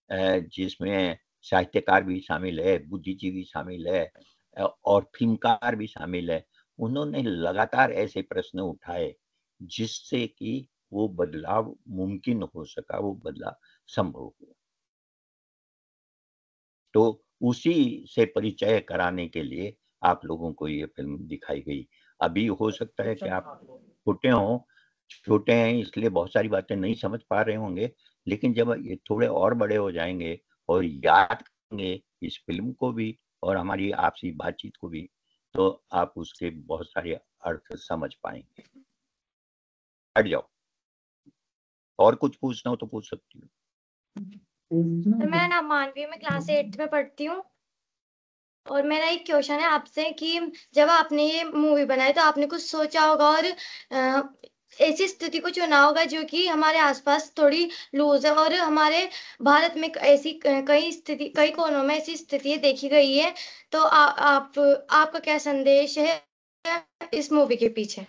जिसमें साहित्यकार भी शामिल है, बुद्धिजीवी शामिल है और फिल्मकार भी शामिल है, उन्होंने लगातार ऐसे प्रश्न उठाए जिससे कि वो बदलाव मुमकिन हो सका, वो बदलाव संभव हुआ। तो उसी से परिचय कराने के लिए आप लोगों को ये फिल्म दिखाई गई। अभी हो सकता है कि आप छोटे हों, छोटे हैं इसलिए बहुत सारी बातें नहीं समझ पा रहे होंगे, लेकिन जब ये थोड़े और बड़े हो जाएंगे और याद करेंगे इस फिल्म को भी और हमारी आपसी बातचीत को भी, तो आप उसके बहुत सारे अर्थ समझ पाएंगे। हट जाओ, और कुछ पूछना हो तो पूछ सकती हूँ। मैं ना मानवीय में क्लास एट में पढ़ती हूँ और मेरा एक क्वेश्चन है आपसे कि जब आपने ये मूवी बनाई तो आपने कुछ सोचा होगा और अ, ऐसी स्थिति को चुना होगा जो कि हमारे आसपास थोड़ी लूज है और हमारे भारत में ऐसी कई स्थिति कई कोनों में ऐसी स्थिति देखी गई है। तो आ, आप आपका क्या संदेश है इस मूवी के पीछे?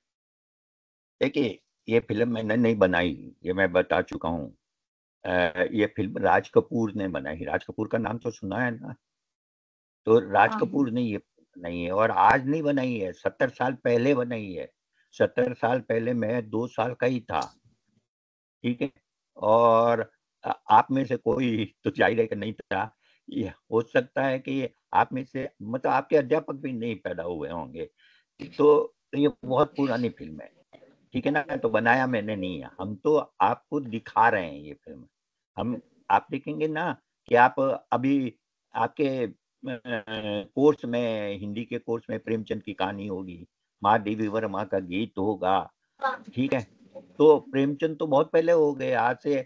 देखिए, ये फिल्म मैंने नहीं बनाई, ये मैं बता चुका हूँ। ये फिल्म राज कपूर ने बनाई। राज कपूर का नाम तो सुना है ना? तो राज कपूर ने ये बनाई है और आज नहीं बनाई है, सत्तर साल पहले बनाई है। सत्तर साल पहले मैं दो साल का ही था, ठीक है। और आप में से कोई तो जाहिर है कि नहीं था। ये हो सकता है कि आप में से मतलब आपके अध्यापक भी नहीं पैदा हुए होंगे। तो ये बहुत पुरानी फिल्म है, ठीक है ना। तो बनाया मैंने नहीं है, हम तो आपको दिखा रहे हैं ये फिल्म। हम आप देखेंगे ना कि आप अभी आपके कोर्स में, हिंदी के कोर्स में प्रेमचंद की कहानी होगी, महादेवी वर्मा का गीत होगा, ठीक है। तो प्रेमचंद तो बहुत पहले हो गए, आज से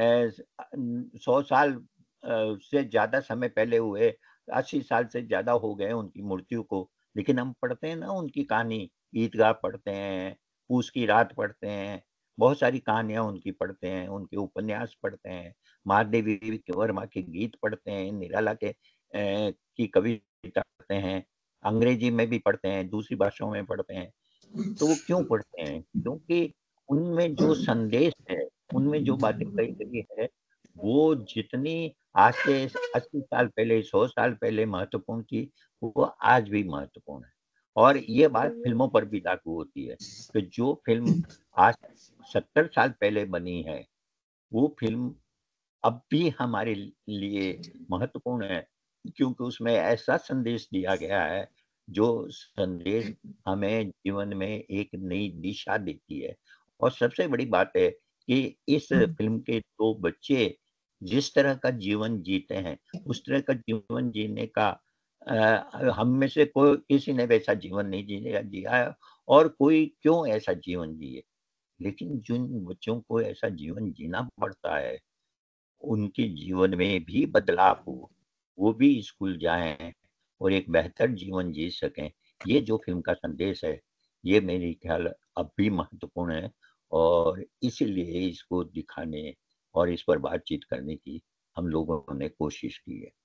सौ साल से ज्यादा समय पहले हुए, अस्सी साल से ज्यादा हो गए उनकी मृत्यु को। लेकिन हम पढ़ते हैं ना उनकी कहानी, ईदगाह पढ़ते हैं, पूस की रात पढ़ते हैं, बहुत सारी कहानियां उनकी पढ़ते हैं, उनके उपन्यास पढ़ते हैं, महादेवी वर्मा के गीत पढ़ते हैं, निराला के ए, की कविता पढ़ते हैं, अंग्रेजी में भी पढ़ते हैं, दूसरी भाषाओं में पढ़ते हैं। तो वो क्यों पढ़ते हैं? क्योंकि उनमें जो संदेश है, उनमें जो बातें कही गई है, वो जितनी आज से अस्सी साल पहले, सौ साल पहले महत्वपूर्ण थी, वो आज भी महत्वपूर्ण है। और ये बात फिल्मों पर भी लागू होती है कि जो फिल्म आज सत्तर साल पहले बनी है, वो फिल्म अब भी हमारे लिए महत्वपूर्ण है, क्योंकि उसमें ऐसा संदेश दिया गया है जो संदेश हमें जीवन में एक नई दिशा देती है। और सबसे बड़ी बात है कि इस फिल्म के दो बच्चे जिस तरह का जीवन जीते हैं, उस तरह का जीवन जीने का अ, हम में से कोई किसी ने वैसा जीवन नहीं जीने जिया है और कोई क्यों ऐसा जीवन जिए। लेकिन जिन बच्चों को ऐसा जीवन जीना पड़ता है, उनके जीवन में भी बदलाव हो, वो भी स्कूल जाएँ और एक बेहतर जीवन जी सकें। ये जो फ़िल्म का संदेश है, ये मेरे ख़्याल अब भी महत्वपूर्ण है और इसीलिए इसको दिखाने और इस पर बातचीत करने की हम लोगों ने कोशिश की है।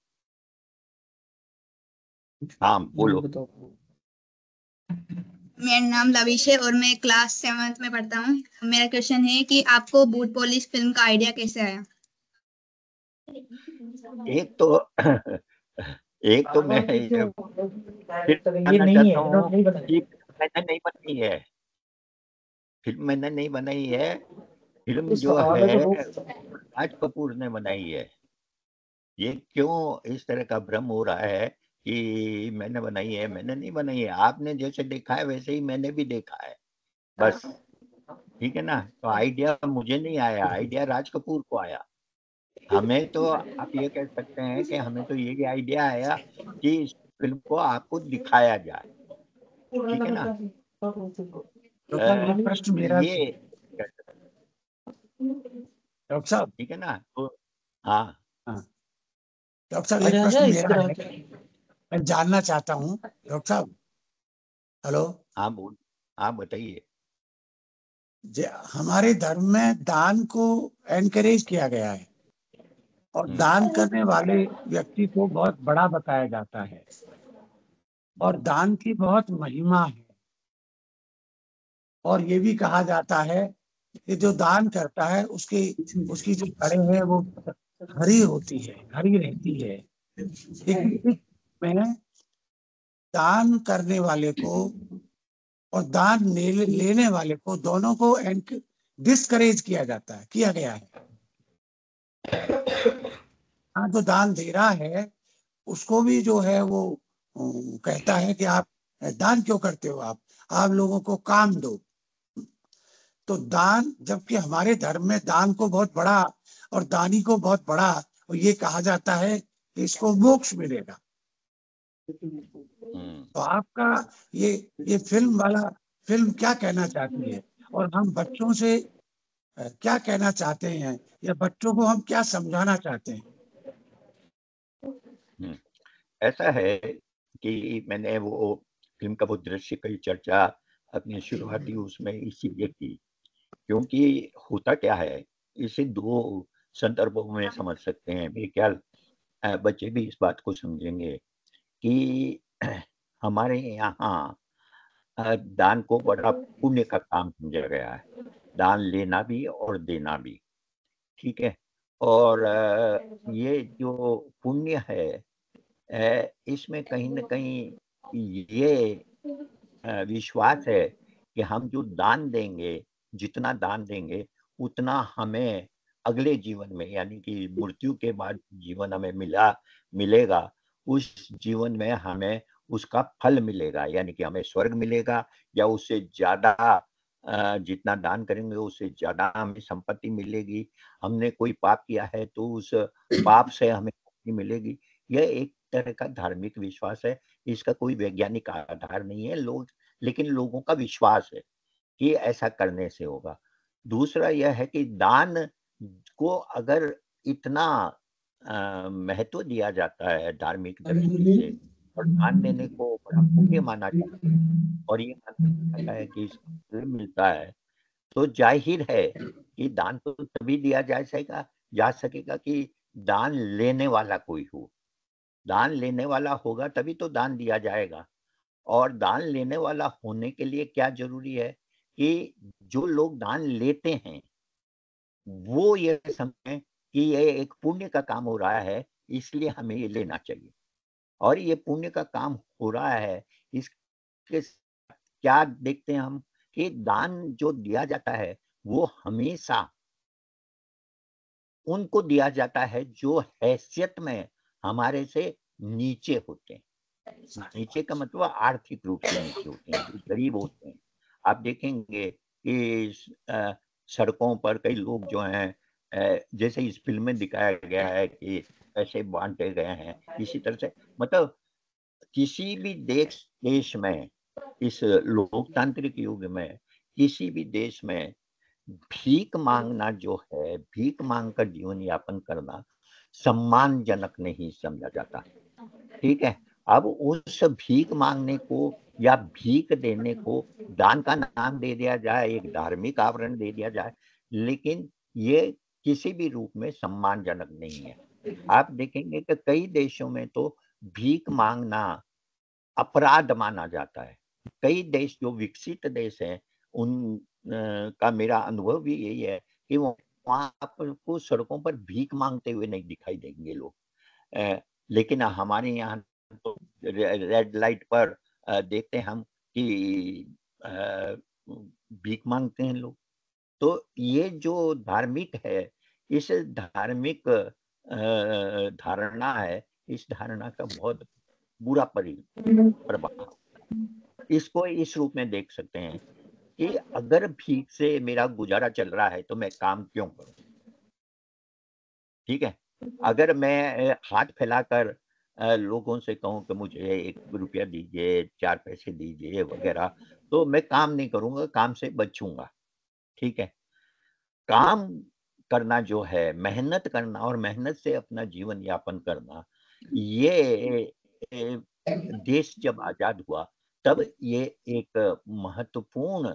हाँ, बोलो। मेरा नाम लविश है और मैं क्लास सेवन्थ में पढ़ता हूँ। मेरा क्वेश्चन है कि आपको बूट पॉलिश फिल्म का आइडिया कैसे आया? एक तो एक तो मैं ये ये नहीं जानना है, चाहता हूँ नहीं बना कि मैंने नहीं बनाई है। फ़िल्म मैंने नहीं बनाई है, फ़िल्म जो है राज कपूर ने बनाई है। ये क्यों इस तरह का भ्रम हो रहा है कि मैंने बनाई है? मैंने नहीं बनाई है। आपने जैसे देखा है वैसे ही मैंने भी देखा है, बस। ठीक है ना? तो आइडिया मुझे नहीं आया, आइडिया राज कपूर को आया। हमें तो आप ये कह सकते हैं कि हमें तो यही आइडिया आया कि इस फ़िल्म को आपको दिखाया जाए। ठीक है ना? डॉक्टर साहब, एक अ, प्रश्न मेरा ये डॉक्टर साहब ठीक है ना? तो हाँ, हाँ डॉक्टर साहब, अरे एक आजा प्रश्न इस मेरा तरह है, मैं जानना चाहता हूँ। डॉक्टर साहब, हेलो। हाँ बोल हाँ बताइए। जे- हमारे धर्म में दान को एनकरेज किया गया है और हुँ, दान करने वाले व्यक्ति को बहुत बड़ा बताया जाता है और दान की बहुत महिमा है। और ये भी कहा जाता है कि जो दान करता है उसकी उसकी जो जड़ें हैं वो हरी होती है, हरी रहती है। लेकिन में दान करने वाले को और दान ले, लेने वाले को दोनों को डिस्करेज किया जाता है, किया गया है। हाँ, जो दान दे रहा है उसको भी जो है वो अम, कहता है कि आप दान क्यों करते हो, आप आप लोगों को काम दो। तो दान, जबकि हमारे धर्म में दान को बहुत बड़ा और दानी को बहुत बड़ा और ये कहा जाता है कि इसको मोक्ष मिलेगा। हुँ। तो आपका ये ये फिल्म वाला फिल्म क्या कहना चाहती है और हम बच्चों से अ, क्या कहना चाहते हैं या बच्चों को हम क्या समझाना चाहते हैं? हुँ। ऐसा है कि मैंने वो फ़िल्म का वो दृश्य की चर्चा अपनी शुरुआती उसमें इसीलिए की, क्योंकि होता क्या है, इसे दो संदर्भों में समझ सकते हैं। मेरे ख्याल अ, बच्चे भी इस बात को समझेंगे कि हमारे यहाँ अ, दान को बड़ा पुण्य का काम समझा गया है। दान लेना भी और देना भी, ठीक है? और अ, ये जो पुण्य है अ, इसमें कहीं न कहीं ये अ, विश्वास है कि हम जो दान देंगे, जितना दान देंगे, उतना हमें अगले जीवन में यानी कि मृत्यु के बाद जीवन हमें मिला मिलेगा, उस जीवन में हमें उसका फल मिलेगा, यानी कि हमें स्वर्ग मिलेगा या उससे ज़्यादा अ, जितना दान करेंगे उससे ज़्यादा हमें संपत्ति मिलेगी। हमने कोई पाप किया है तो उस पाप से हमें मुक्ति मिलेगी। यह एक तरह का धार्मिक विश्वास है, इसका कोई वैज्ञानिक आधार नहीं है, लोग लेकिन लोगों का विश्वास है कि ऐसा करने से होगा। दूसरा यह है कि दान को अगर इतना अ, महत्व दिया जाता है धार्मिक दृष्टि से और दान देने को बड़ा पुण्य माना जाता है और ये माना जाता है कि इसका फल मिलता है, तो ज़ाहिर है कि दान तो तभी दिया जा सकेगा जा सकेगा कि दान लेने वाला कोई हो। दान लेने वाला होगा तभी तो दान दिया जाएगा। और दान लेने वाला होने के लिए क्या ज़रूरी है कि जो लोग दान लेते हैं, वो ये समझें कि ये एक पुण्य का काम हो रहा है, इसलिए हमें ये लेना चाहिए। और ये पुण्य का काम हो रहा है, इसके साथ क्या देखते हैं हम कि दान जो दिया जाता है, वो हमेशा उनको दिया जाता है जो हैसियत में हमारे से नीचे होते हैं। नीचे का मतलब आर्थिक रूप से नीचे होते हैं, जो गरीब होते हैं। आप देखेंगे कि आ, सड़कों पर कई लोग जो हैं, जैसे इस फिल्म में दिखाया गया है कि पैसे बांटे गए हैं, इसी तरह से मतलब किसी भी देश देश में, इस लोकतांत्रिक युग में किसी भी देश में भीख मांगना जो है, भीख मांग कर जीवन यापन करना सम्मानजनक नहीं समझा जाता। ठीक है, अब उस भीख मांगने को या भीख देने को दान का नाम दे दिया जाए, एक धार्मिक आवरण दे दिया जाए, लेकिन ये किसी भी रूप में सम्मानजनक नहीं है। आप देखेंगे कि कई देशों में तो भीख मांगना अपराध माना जाता है। कई देश जो विकसित देश हैं, उन का मेरा अनुभव भी यही है कि वहां आपको सड़कों पर भीख मांगते हुए नहीं दिखाई देंगे लोग। लेकिन हमारे यहाँ तो रेड लाइट पर देखते हम कि भीख मांगते हैं लोग। तो ये जो धार्मिक है, इस धार्मिक धारणा है, इस धारणा का बहुत बुरा प्रभाव। इसको इस रूप में देख सकते हैं कि अगर भीख से मेरा गुजारा चल रहा है तो मैं काम क्यों करूं। ठीक है, अगर मैं हाथ फैलाकर लोगों से कहूं कि मुझे एक रुपया दीजिए, चार पैसे दीजिए वगैरह, तो मैं काम नहीं करूंगा, काम से बचूंगा। ठीक है, काम करना जो है, मेहनत करना और मेहनत से अपना जीवन यापन करना, ये देश जब आजाद हुआ तब ये एक महत्वपूर्ण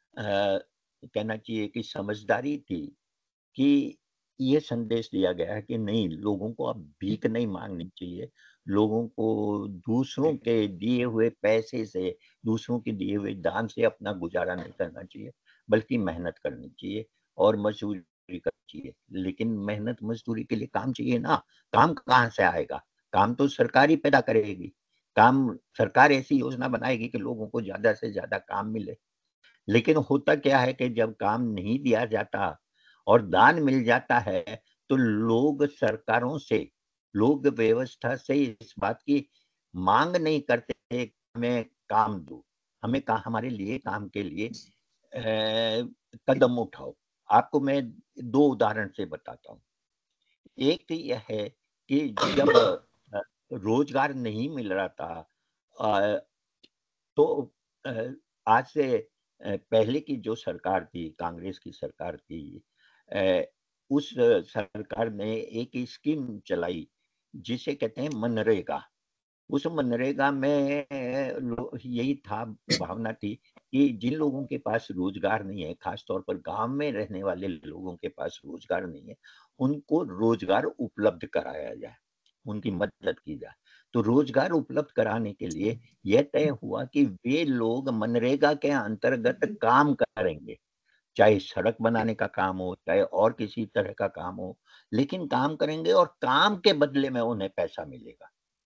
कहना चाहिए कि समझदारी थी कि ये संदेश दिया गया है कि नहीं, लोगों को अब भीख नहीं मांगनी चाहिए, लोगों को दूसरों के दिए हुए पैसे से, दूसरों के दिए हुए दान से अपना गुजारा नहीं करना चाहिए, बल्कि मेहनत करनी चाहिए और मजदूरी करनी चाहिए। लेकिन मेहनत मजदूरी के लिए काम चाहिए ना, काम कहाँ से आएगा? काम तो सरकार ही पैदा करेगी। काम सरकार ऐसी योजना बनाएगी कि लोगों को ज्यादा से ज्यादा काम मिले। लेकिन होता क्या है कि जब काम नहीं दिया जाता और दान मिल जाता है, तो लोग सरकारों से, लोग व्यवस्था से इस बात की मांग नहीं करते, हमें काम दो, हमें का, हमारे लिए काम के लिए ए, कदम उठाओ। आपको मैं दो उदाहरण से बताता हूँ। एक तो यह है कि जब रोजगार नहीं मिल रहा था, तो आज से पहले की जो सरकार थी, कांग्रेस की सरकार थी, उस सरकार ने एक स्कीम चलाई जिसे कहते हैं मनरेगा। उस मनरेगा में यही था, भावना थी कि जिन लोगों के पास रोजगार नहीं है, खासतौर पर गांव में रहने वाले लोगों के पास रोजगार नहीं है, उनको रोजगार उपलब्ध कराया जाए, उनकी मदद की जाए। तो रोजगार उपलब्ध कराने के लिए यह तय हुआ कि वे लोग मनरेगा के अंतर्गत काम करेंगे, चाहे सड़क बनाने का काम हो, चाहे और किसी तरह का काम हो, लेकिन काम करेंगे और काम के बदले में उन्हें पैसा मिलेगा।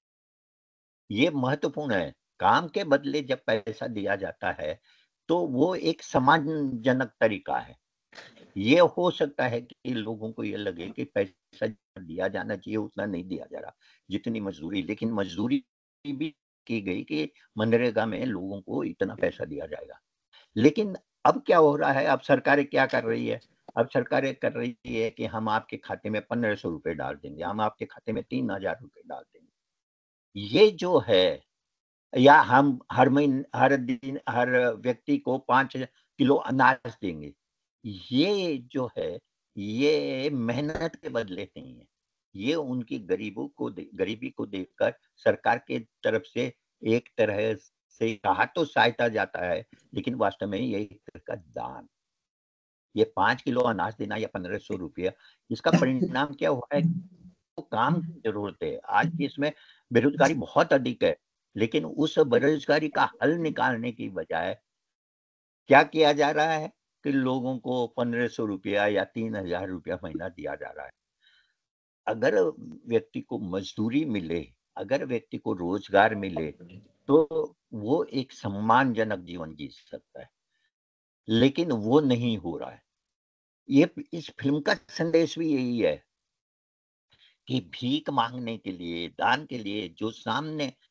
ये महत्वपूर्ण है। काम के बदले जब पैसा दिया जाता है तो वो एक सम्मानजनक तरीका है। ये हो सकता है कि लोगों को ये लगे कि पैसा दिया जाना चाहिए, उतना नहीं दिया जा रहा, जितनी मजदूरी, लेकिन मजदूरी भी की गई कि मनरेगा में लोगों को इतना पैसा दिया जाएगा। लेकिन अब क्या हो रहा है, अब सरकारें क्या कर रही है? अब सरकारें कर रही है कि हम आपके खाते में पंद्रह सौ रुपए डाल देंगे, हम आपके खाते में तीन हजार रुपए डाल देंगे। ये जो है, या हम हर महीने, हर दिन, हर व्यक्ति को पांच किलो अनाज देंगे, ये जो है, ये मेहनत के बदले नहीं है। ये उनकी गरीबों को दे, गरीबी को देखकर सरकार के तरफ से एक तरह से कहा तो सहायता जाता है, लेकिन वास्तव में ये एक तरह का दान। ये पांच किलो अनाज देना या पंद्रह सौ रुपया, इसका परिणाम क्या हुआ है? तो काम की जरूरत है। आज की इसमें बेरोजगारी बहुत अधिक है, लेकिन उस बेरोजगारी का हल निकालने की बजाय क्या किया जा रहा है कि लोगों को पंद्रह सौ रुपया या तीन हजार रुपया महीना दिया जा रहा है। अगर व्यक्ति को मजदूरी मिले, अगर व्यक्ति को रोजगार मिले, तो वो एक सम्मानजनक जीवन जी सकता है, लेकिन वो नहीं हो रहा है। ये इस फिल्म का संदेश भी यही है कि भीख मांगने के लिए, दान के लिए जो सामने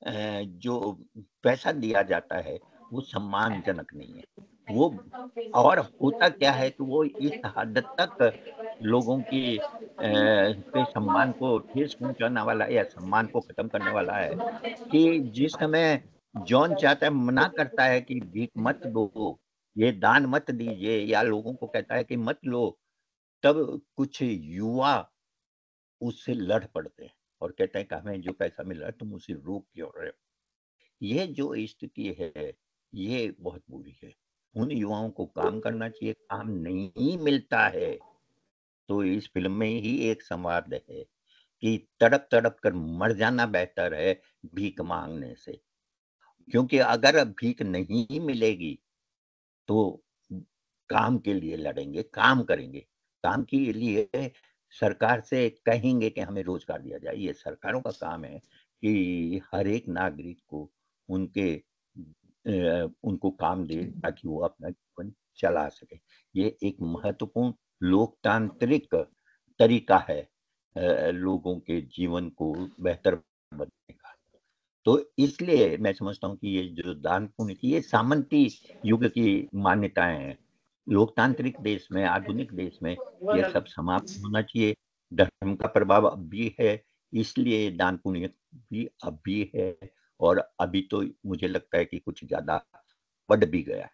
जो पैसा दिया जाता है वो सम्मानजनक नहीं है। वो और होता क्या है कि वो इस हद तक लोगों की के सम्मान को ठेस पहुंचाने वाला है या सम्मान को खत्म करने वाला है कि जिस समय जॉन चाहता है, मना करता है कि भीख मत दो, ये दान मत दीजिए, या लोगों को कहता है कि मत लो, तब कुछ युवा उससे लड़ पड़ते हैं और कहते हैं कि हमें जो पैसा मिल रहा है तुम उसे रोक क्यों रहे हो। ये जो स्थिति है ये बहुत बुरी है। उन युवाओं को काम करना चाहिए, काम नहीं मिलता है। तो इस फिल्म में ही एक संवाद है कि तड़प तड़प कर मर जाना बेहतर है भीख मांगने से, क्योंकि अगर भीख नहीं मिलेगी तो काम के लिए लड़ेंगे, काम करेंगे, काम के लिए सरकार से कहेंगे कि हमें रोजगार दिया जाए। ये सरकारों का काम है कि हर एक नागरिक को उनके आ, उनको काम दे ताकि वो अपना जीवन चला सके। ये एक महत्वपूर्ण लोकतांत्रिक तरीका है आ, लोगों के जीवन को बेहतर बनाने का। तो इसलिए मैं समझता हूँ कि ये जो दान पुण्य की ये सामंती युग की मान्यताएं हैं। लोकतांत्रिक देश में, आधुनिक देश में ये सब समाप्त होना चाहिए। धर्म का प्रभाव अब भी है, इसलिए दान पुण्य भी अब भी है, और अभी तो मुझे लगता है कि कुछ ज्यादा बढ़ भी गया है।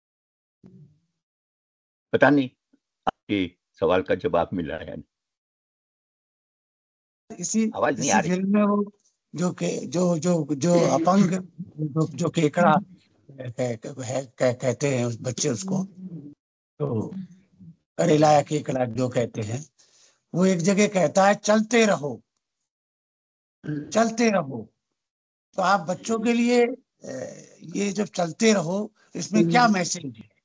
पता नहीं आपके सवाल का जवाब मिला है। इसी आवाज नहीं आ इसी रही। फिल्म में वो जो के जो जो जो अपंग जो, जो केकड़ा कह, कह, कह, कहते हैं उस बच्चे उसको, तो करेला या केकड़ा जो कहते हैं, वो एक जगह कहता है चलते रहो चलते रहो। तो आप बच्चों के लिए ये जब चलते रहो इसमें क्या मैसेज है?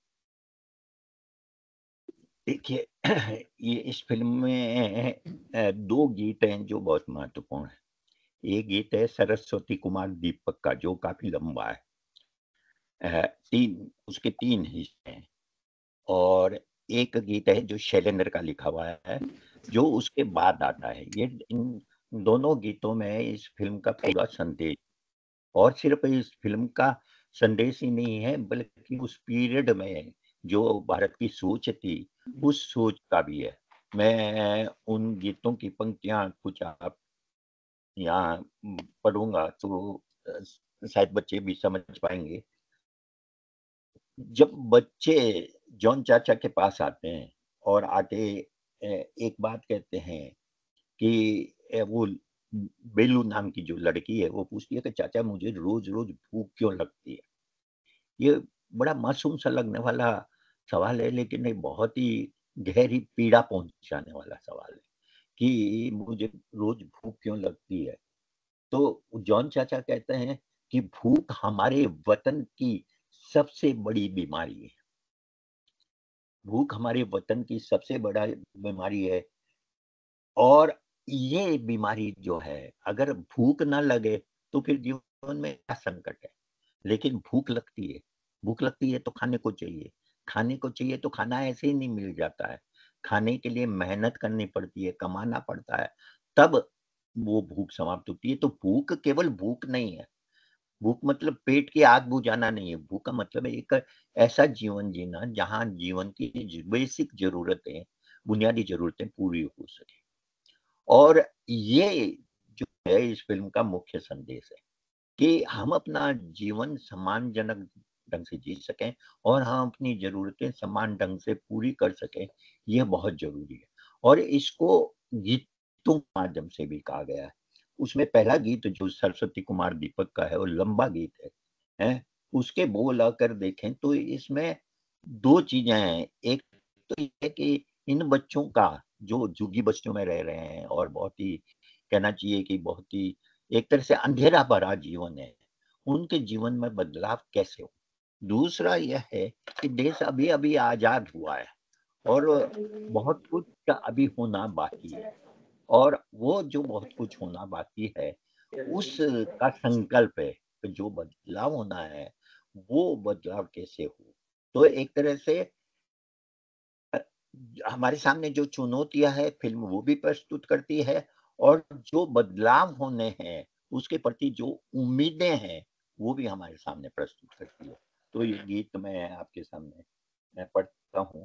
देखिए ये इस फिल्म में दो गीत हैं जो बहुत महत्वपूर्ण है। एक गीत है सरस्वती कुमार दीपक का जो काफी लंबा है, तीन उसके तीन हिस्से हैं, और एक गीत है जो शैलेंद्र का लिखा हुआ है जो उसके बाद आता है। ये इन दोनों गीतों में इस फिल्म का पूरा संदेश, और सिर्फ इस फिल्म का संदेश ही नहीं है बल्कि उस पीरियड में जो भारत की सोच थी उस सोच का भी है। मैं उन गीतों की पंक्तियां कुछ आप यहाँ पढ़ूंगा तो शायद बच्चे भी समझ पाएंगे। जब बच्चे जॉन चाचा के पास आते हैं और आके एक बात कहते हैं कि वो बेलू नाम की जो लड़की है वो पूछती है कि चाचा मुझे रोज रोज भूख क्यों लगती है। ये बड़ा मासूम सा लगने वाला सवाल है, लेकिन ये बहुत ही गहरी पीड़ा पहुंचाने वाला सवाल है कि मुझे रोज भूख क्यों लगती है। तो जॉन चाचा कहते हैं कि भूख हमारे वतन की सबसे बड़ी बीमारी है। भूख हमारे वतन की सबसे बड़ा बीमारी है, और ये बीमारी जो है अगर भूख ना लगे तो फिर जीवन में क्या संकट है। लेकिन भूख लगती है, भूख लगती है तो खाने को चाहिए, खाने को चाहिए तो खाना ऐसे ही नहीं मिल जाता है, खाने के लिए मेहनत करनी पड़ती है, कमाना पड़ता है, तब वो भूख समाप्त होती है। तो भूख केवल भूख नहीं है, भूख मतलब पेट की आग बुझाना नहीं है। भूख का मतलब है एक ऐसा जीवन जीना जहां जीवन की बेसिक जरूरतें, बुनियादी जरूरतें पूरी हो सके। और ये जो है इस फिल्म का मुख्य संदेश है कि हम अपना जीवन सम्मानजनक ढंग से जी सकें और हम अपनी जरूरतें समान ढंग से पूरी कर सकें, यह बहुत जरूरी है। और इसको गीतों के माध्यम से भी कहा गया है। उसमें पहला गीत जो सरस्वती कुमार दीपक का है वो लंबा गीत है, है? उसके बोल अगर देखें तो इसमें दो चीजें हैं। एक तो ये कि इन बच्चों का जो झुग्गी बस्तियों में रह रहे हैं और बहुत ही कहना चाहिए कि बहुत ही एक तरह से अंधेरा भरा जीवन है, उनके जीवन में बदलाव कैसे हो। दूसरा यह है कि देश अभी अभी आजाद हुआ है और बहुत कुछ अभी होना बाकी है, और वो जो बहुत कुछ होना बाकी है उसका संकल्प है कि जो बदलाव होना है वो बदलाव कैसे हो। तो एक तरह से हमारे सामने जो चुनौतियां है फिल्म वो भी प्रस्तुत करती है, और जो बदलाव होने हैं उसके प्रति जो उम्मीदें हैं वो भी हमारे सामने प्रस्तुत करती है। तो ये गीत मैं आपके सामने मैं पढ़ता हूँ।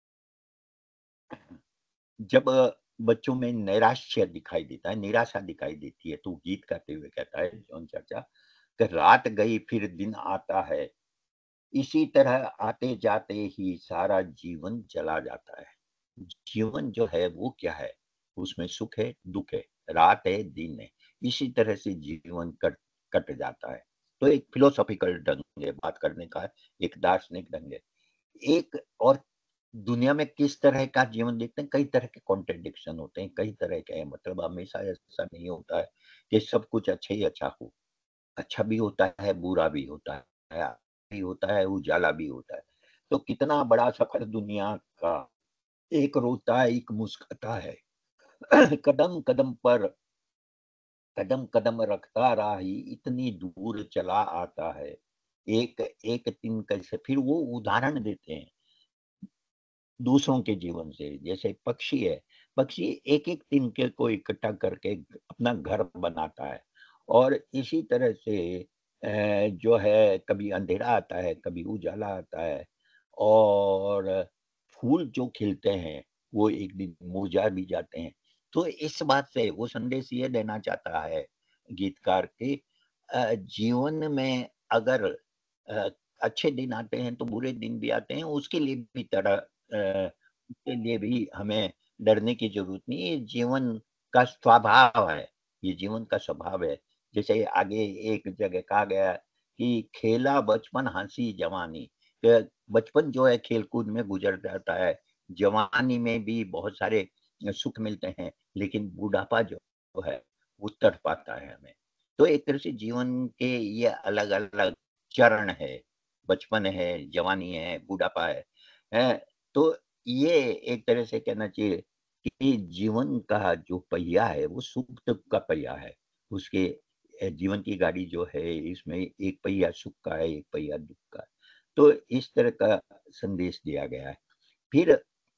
जब बच्चों में नैराश्य दिखाई देता है, निराशा दिखाई देती है, तो गीत गाते हुए कहता है जॉन चाचा कि रात गई फिर दिन आता है, इसी तरह आते जाते ही सारा जीवन चला जाता है। जीवन जो है वो क्या है, उसमें सुख है दुख है, रात है दिन है, इसी तरह से जीवन कट कट जाता है। तो एक फिलोसॉफिकल ढंग है बात करने का, एक दार्शनिक ढंग है। एक और दुनिया में किस तरह का जीवन देखते हैं, कई तरह के कॉन्ट्रडिक्शन होते हैं, कई तरह के, मतलब हमेशा ऐसा नहीं होता है कि सब कुछ अच्छा ही अच्छा हो। अच्छा भी होता है, बुरा भी होता है, भी होता है, उजाला भी होता है। तो कितना बड़ा सफर दुनिया का, एक रोता है एक मुस्कुराता है, कदम कदम पर कदम कदम रखता राही इतनी दूर चला आता है, एक एक दिन कैसे। फिर वो उदाहरण देते हैं दूसरों के जीवन से। जैसे पक्षी है, पक्षी एक एक तिनके को इकट्ठा करके अपना घर बनाता है, और इसी तरह से जो है कभी अंधेरा आता है, कभी उजाला आता है, और फूल जो खिलते हैं वो एक दिन मुरझा भी जाते हैं। तो इस बात से वो संदेश ये देना चाहता है गीतकार के जीवन में अगर अच्छे दिन आते हैं तो बुरे दिन भी आते हैं, उसके लिए भी तरह उसके लिए भी हमें डरने की जरूरत नहीं है। ये जीवन का स्वभाव है, ये जीवन का स्वभाव है। जैसे आगे एक जगह कहा गया कि खेला बचपन हंसी जवानी, बचपन जो है खेलकूद में गुजर जाता है, जवानी में भी बहुत सारे सुख मिलते हैं, लेकिन बुढ़ापा जो है वो तड़ पाता है हमें। तो एक तरह से जीवन के ये अलग अलग चरण है, बचपन है, जवानी है, बुढ़ापा है, है। तो ये एक तरह से कहना चाहिए कि जीवन का जो पहिया है वो सुख दुख का पहिया है। उसके जीवन की गाड़ी जो है इसमें एक पहिया सुख का है, एक पहिया दुख का है। तो इस तरह का संदेश दिया गया है। फिर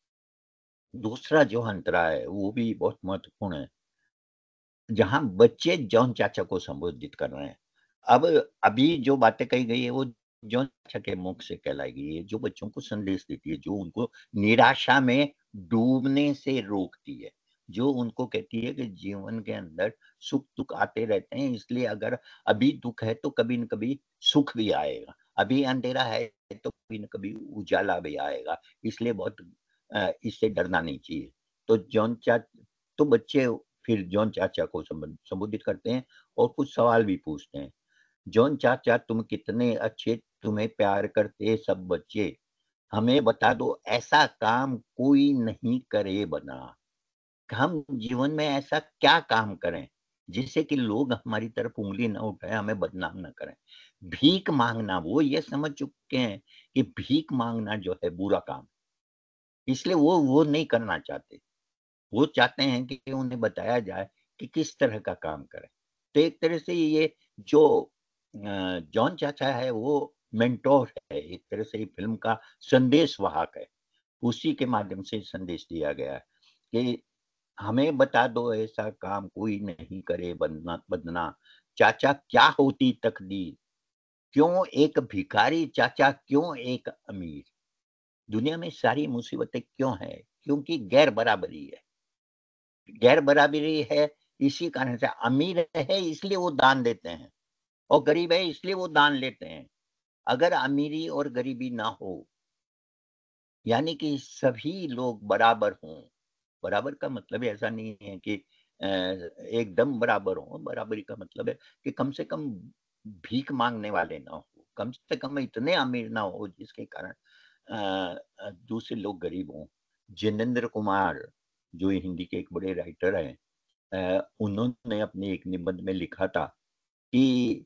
दूसरा जो अंतरा है वो भी बहुत महत्वपूर्ण है, जहां बच्चे जॉन चाचा को संबोधित कर रहे हैं। अब अभी जो बातें कही गई है वो जॉन चाचा के मुख से कहलाएगी, ये जो बच्चों को संदेश देती है, जो उनको निराशा में डूबने से रोकती है, जो उनको कहती है कि जीवन के अंदर सुख दुख आते रहते हैं, इसलिए अगर अभी दुख है तो कभी न कभी सुख भी आएगा, अभी अंधेरा है तो कभी न कभी उजाला भी आएगा, इसलिए बहुत इससे डरना नहीं चाहिए। तो जॉन चाचा तो बच्चे फिर जॉन चाचा को संबोधित करते हैं और कुछ सवाल भी पूछते हैं। जॉन चाचा तुम कितने अच्छे, तुम्हें प्यार करते सब बच्चे, हमें बता दो ऐसा काम कोई नहीं करे बना। हम जीवन में ऐसा क्या काम करें जिससे कि लोग हमारी तरफ उंगली न उठाए, हमें बदनाम न करें। भीख मांगना, वो ये समझ चुके हैं कि भीख मांगना जो है बुरा काम, इसलिए वो वो नहीं करना चाहते। वो चाहते हैं कि उन्हें बताया जाए कि किस तरह का काम करें। तो एक तरह से ये जो जॉन चाचा है वो मेंटोर है, एक तरह से फिल्म का संदेश वाहक है। उसी के माध्यम से संदेश दिया गया है कि हमें बता दो ऐसा काम कोई नहीं करे बदना बदना। चाचा क्या होती तकदीर, क्यों एक भिखारी चाचा, क्यों एक अमीर। दुनिया में सारी मुसीबतें क्यों है, क्योंकि गैर बराबरी है। गैर बराबरी है, इसी कारण से अमीर है इसलिए वो दान देते हैं, और गरीब है इसलिए वो दान लेते हैं। अगर अमीरी और गरीबी ना हो, यानी कि सभी लोग बराबर हों, बराबर का मतलब ऐसा नहीं है कि एकदम बराबर हो, बराबरी का मतलब है कि कम से कम भीख मांगने वाले ना हो, कम से कम इतने अमीर ना हो जिसके कारण दूसरे लोग गरीब हों। जिनेंद्र कुमार जो हिंदी के एक बड़े राइटर हैं, उन्होंने अपने एक निबंध में लिखा था कि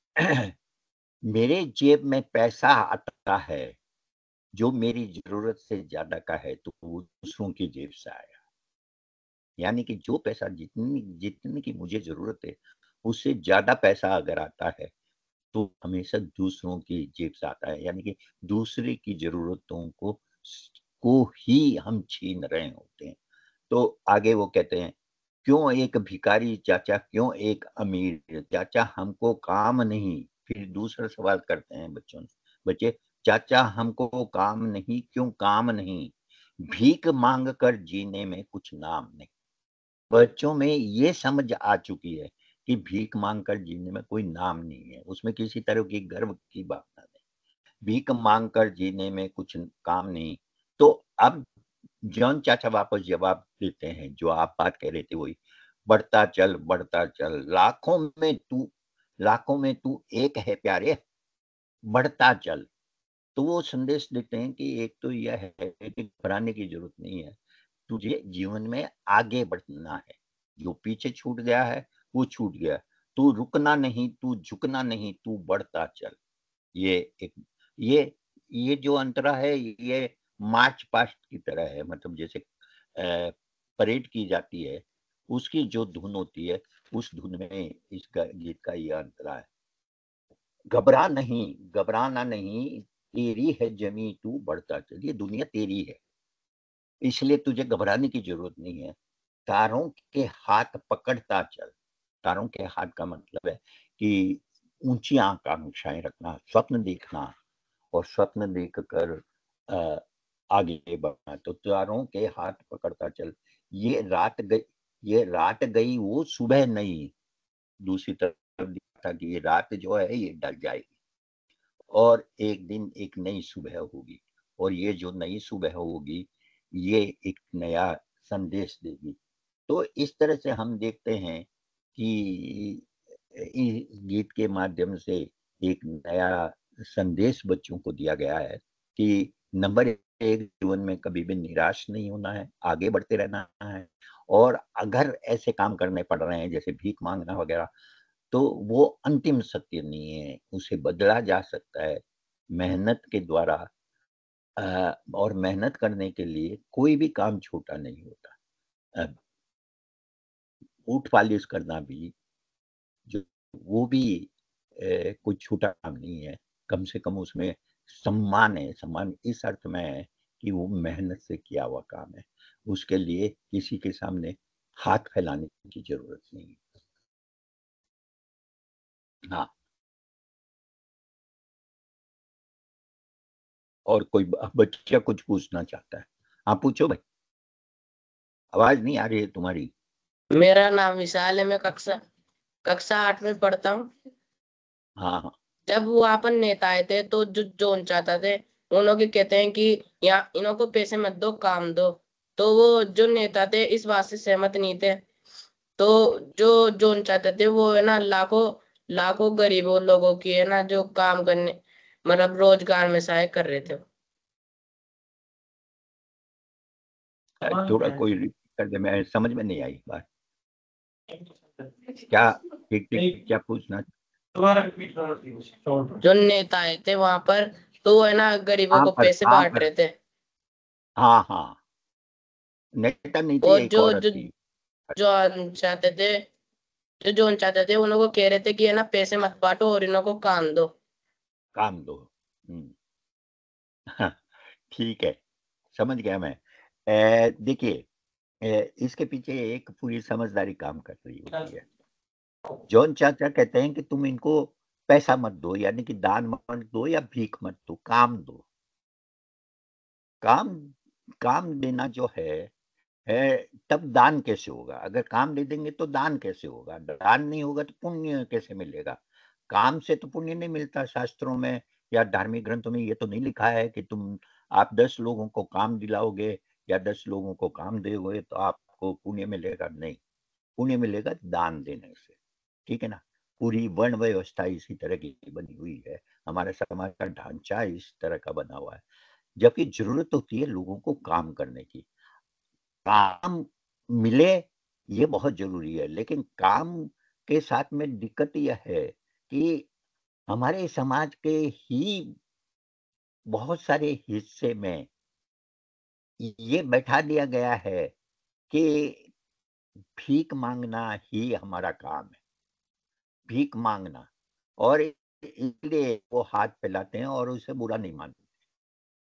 मेरे जेब में पैसा आता है जो मेरी जरूरत से ज्यादा का है तो वो दूसरों की जेब से आया। यानी कि जो पैसा जितनी जितनी की मुझे जरूरत है उससे ज्यादा पैसा अगर आता है तो हमेशा दूसरों की जेब से आता है, यानी कि दूसरे की जरूरतों को को ही हम छीन रहे होते हैं। तो आगे वो कहते हैं क्यों एक भिखारी चाचा, क्यों एक अमीर चाचा, हमको काम नहीं। फिर दूसरा सवाल करते हैं बच्चों बच्चे, चाचा हमको काम नहीं, क्यों काम नहीं? भीख मांग कर जीने में कुछ नाम नहीं। बच्चों में ये समझ आ चुकी है कि भीख मांग कर जीने में कोई नाम नहीं है, उसमें किसी तरह की गर्व की भावना नहीं। भीख मांग कर जीने में कुछ काम नहीं। तो अब जॉन चाचा वापस जवाब देते हैं, जो आप बात कह रहे थे वही, बढ़ता चल बढ़ता चल, लाखों में तू लाखों में तू एक है प्यारे, बढ़ता चल। तो वो संदेश देते हैं कि एक तो यह है कि घबराने की जरूरत नहीं है, तुझे जीवन में आगे बढ़ना है। जो पीछे छूट गया है वो छूट गया, तू रुकना नहीं, तू झुकना नहीं, तू बढ़ता चल। ये एक ये ये जो अंतरा है ये मार्च पास्ट की तरह है, मतलब जैसे परेड की जाती है उसकी जो धुन होती है, उस धुन में इसका गीत का ये अंतरा है। घबरा नहीं, घबराना नहीं, तेरी है जमी तू बढ़ता चल। ये दुनिया तेरी है, इसलिए तुझे घबराने की जरूरत नहीं है। तारों के हाथ पकड़ता चल। तारों के हाथ का मतलब है कि ऊंची आकांक्षाएं रखना, स्वप्न देखना, और स्वप्न देख कर आगे बढ़ना। तो तारों के हाथ पकड़ता चल, ये रात गई ये रात गई वो सुबह नहीं। दूसरी तरफ दिखा कि ये रात जो है ये ढल जाएगी और एक दिन एक नई सुबह होगी, और ये जो नई सुबह होगी ये एक नया संदेश देगी। तो इस तरह से हम देखते हैं कि इस गीत के माध्यम से एक नया संदेश बच्चों को दिया गया है कि नंबर एक, जीवन में कभी भी निराश नहीं होना है, आगे बढ़ते रहना है। और अगर ऐसे काम करने पड़ रहे हैं जैसे भीख मांगना वगैरह, तो वो अंतिम सत्य नहीं है, उसे बदला जा सकता है मेहनत के द्वारा। और मेहनत करने के लिए कोई भी काम छोटा नहीं होता। बूट पॉलिश करना भी जो वो भी ए, कोई छोटा काम नहीं है। कम से कम उसमें सम्मान है। सम्मान इस अर्थ में है कि वो मेहनत से किया हुआ काम है, उसके लिए किसी के सामने हाथ फैलाने की जरूरत नहीं है। हाँ, और कोई बच्चा कुछ पूछना चाहता है? हाँ पूछो भाई, आवाज नहीं आ रही है तुम्हारी। मेरा नाम विशाल है, मैं कक्षा कक्षा आठ में पढ़ता हूँ। हाँ हाँ। जब वो अपन नेता आए थे तो जो जोन चाहता थे वो लोग कहते हैं कि यहाँ इन्हों को पैसे मत दो, काम दो। तो वो जो नेता थे इस बात से सहमत नहीं थे। तो जो जोन चाहते थे वो है ना लाखों लाखों गरीबों लोगों की है ना जो काम करने मतलब रोजगार में सहायक कर रहे थे। थोड़ा कोई कर दे, मैं समझ में नहीं आई बात। क्या ठीक ठीक क्या पूछना? जो नेता आए थे वहां पर तो है ना गरीबों को पैसे बांट रहे थे। हाँ हाँ, नेता नहीं थी, और एक जो औरत जो थी। जो चाहते थे जो जोन चाहते थे उन लोगों को कह रहे थे कि है ना पैसे मत बांटो और इन्हों को काम दो काम दो। ठीक है, समझ गया मैं। देखिए इसके पीछे एक पूरी समझदारी काम कर रही होती है। जॉन चाचा कहते हैं कि तुम इनको पैसा मत दो, यानी कि दान मत दो या भीख मत दो, काम दो। काम काम देना जो है है तब दान कैसे होगा? अगर काम दे देंगे तो दान कैसे होगा? दान नहीं होगा तो पुण्य कैसे मिलेगा? काम से तो पुण्य नहीं मिलता। शास्त्रों में या धार्मिक ग्रंथों में ये तो नहीं लिखा है कि तुम आप दस लोगों को काम दिलाओगे या दस लोगों को काम दोगे तो आपको पुण्य मिलेगा। नहीं, पुण्य मिलेगा दान देने से। ठीक है ना? पूरी वर्ण व्यवस्था इसी तरह की बनी हुई है, हमारे समाज का ढांचा इस तरह का बना हुआ है। जबकि जरूरत होती है लोगों को काम करने की। काम मिले ये बहुत जरूरी है, लेकिन काम के साथ में दिक्कत यह है कि हमारे समाज के ही बहुत सारे हिस्से में ये बैठा दिया गया है कि भीख मांगना ही हमारा काम है, भीख मांगना। और इसलिए वो हाथ फैलाते हैं और उसे बुरा नहीं मानते।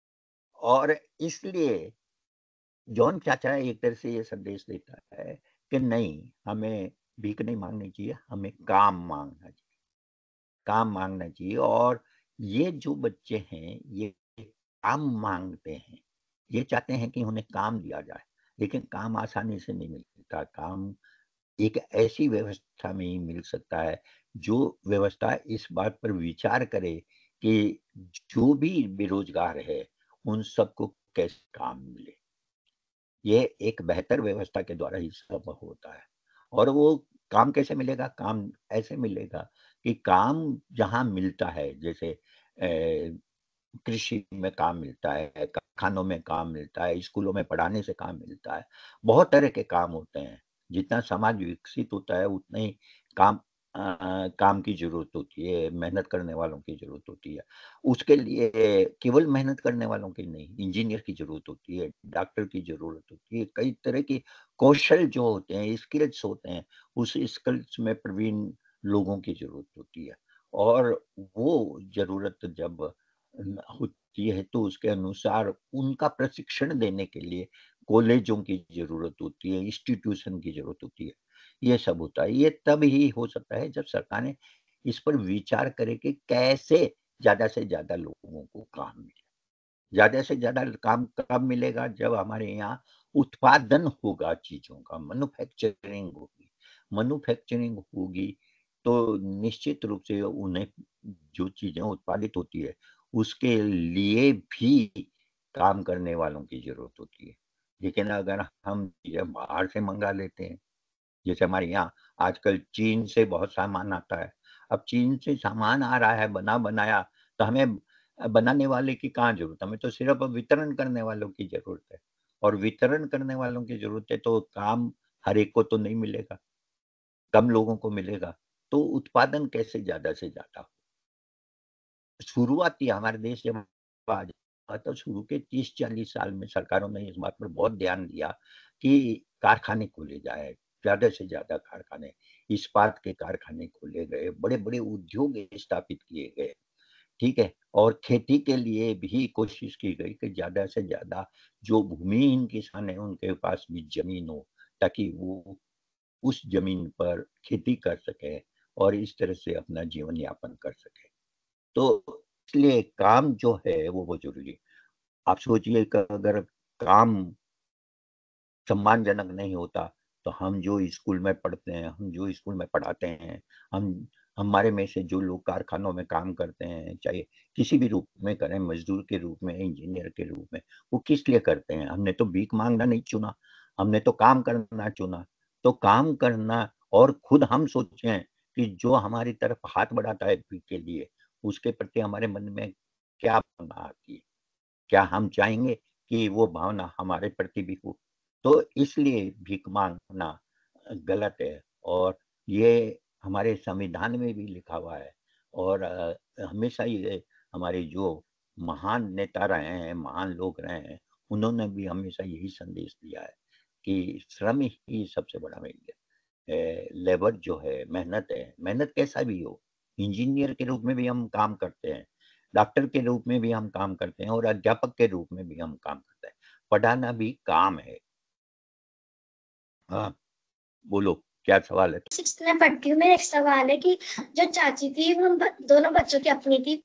और इसलिए जॉन चाचा एक तरह से ये संदेश देता है कि नहीं, हमें भीख नहीं मांगनी चाहिए, हमें काम मांगना चाहिए, काम मांगना चाहिए। और ये जो बच्चे हैं ये काम मांगते हैं, ये चाहते हैं कि उन्हें काम दिया जाए, लेकिन काम आसानी से नहीं मिलता। काम एक ऐसी व्यवस्था में ही मिल सकता है जो व्यवस्था इस बात पर विचार करे कि जो भी बेरोजगार है उन सबको कैसे काम मिले। ये एक बेहतर व्यवस्था के द्वारा ही संभव होता है। और वो काम कैसे मिलेगा? काम ऐसे मिलेगा कि काम जहाँ मिलता है, जैसे अ, कृषि में काम मिलता है, कारखानों में काम मिलता है, स्कूलों में पढ़ाने से काम मिलता है, बहुत तरह के काम होते हैं। जितना समाज विकसित होता है उतना ही काम अ, काम की जरूरत होती है, मेहनत करने वालों की जरूरत होती है। उसके लिए केवल मेहनत करने वालों की नहीं, इंजीनियर की जरूरत होती है, डॉक्टर की जरूरत होती है, कई तरह के कौशल जो होते हैं, स्किल्स होते हैं, उस स्किल्स में प्रवीण लोगों की जरूरत होती है। और वो जरूरत जब होती है तो उसके अनुसार उनका प्रशिक्षण देने के लिए कॉलेजों की जरूरत होती है, इंस्टीट्यूशन की जरूरत होती है, ये सब होता है। ये तब ही हो सकता है जब सरकारें इस पर विचार करे कि कैसे ज्यादा से ज्यादा लोगों को काम मिले। ज्यादा से ज्यादा काम कब मिलेगा? जब हमारे यहाँ उत्पादन होगा, चीजों का मैन्युफैक्चरिंग होगी। मैन्युफैक्चरिंग होगी तो निश्चित रूप से उन्हें जो चीजें उत्पादित होती है उसके लिए भी काम करने वालों की जरूरत होती है। लेकिन अगर हम चीजें बाहर से मंगा लेते हैं, जैसे हमारे यहाँ आजकल चीन से बहुत सामान आता है, अब चीन से सामान आ रहा है बना बनाया, तो हमें बनाने वाले की कहाँ जरूरत, हमें तो सिर्फ वितरण करने वालों की जरूरत है। और वितरण करने वालों की जरूरत है तो काम हर एक को तो नहीं मिलेगा, कम लोगों को मिलेगा, तो उत्पादन कैसे ज्यादा से ज्यादा हो। शुरुआती हमारे देश जब आज तो शुरू के तीस चालीस साल में सरकारों ने इस बात पर बहुत ध्यान दिया कि कारखाने खोले जाए, ज्यादा से ज्यादा कारखाने, इस्पात के कारखाने खोले गए, बड़े बड़े उद्योग स्थापित किए गए, ठीक है। और खेती के लिए भी कोशिश की गई कि ज्यादा से ज्यादा जो भूमिहीन किसान है उनके पास भी जमीन हो, ताकि वो उस जमीन पर खेती कर सके और इस तरह से अपना जीवन यापन कर सके। तो इसलिए काम जो है वो बहुत जरूरी है। आप सोचिए कि अगर काम सम्मानजनक नहीं होता तो हम जो स्कूल में पढ़ते हैं, हम जो स्कूल में पढ़ाते हैं, हम हमारे में से जो लोग कारखानों में काम करते हैं, चाहे किसी भी रूप में करें, मजदूर के रूप में, इंजीनियर के रूप में, वो किस लिए करते हैं? हमने तो भीख मांगना नहीं चुना, हमने तो काम करना चुना। तो काम करना, और खुद हम सोचें कि जो हमारी तरफ हाथ बढ़ाता है भीख के लिए, उसके प्रति हमारे मन में क्या भावना आती है? क्या हम चाहेंगे कि वो भावना हमारे प्रति भी हो? तो इसलिए भीख मांगना गलत है। और ये हमारे संविधान में भी लिखा हुआ है। और अ, हमेशा ये हमारे जो महान नेता रहे हैं, महान लोग रहे हैं, उन्होंने भी हमेशा यही संदेश दिया है कि श्रम ही सबसे बड़ा मूल्य है। लेबर जो है, मेहनत है, मेहनत कैसा भी हो, इंजीनियर के रूप में भी हम काम करते हैं, डॉक्टर के रूप में भी हम काम करते हैं, और अध्यापक के रूप में भी हम काम करते हैं। पढ़ाना भी काम है। हाँ, बोलो क्या सवाल है? सिक्स में पढ़ती हूँ। मेरा एक सवाल है कि जो चाची थी वो हम ब- दोनों बच्चों की अपनी थी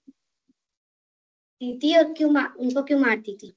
थी और क्यों मार, उनको क्यों मारती थी?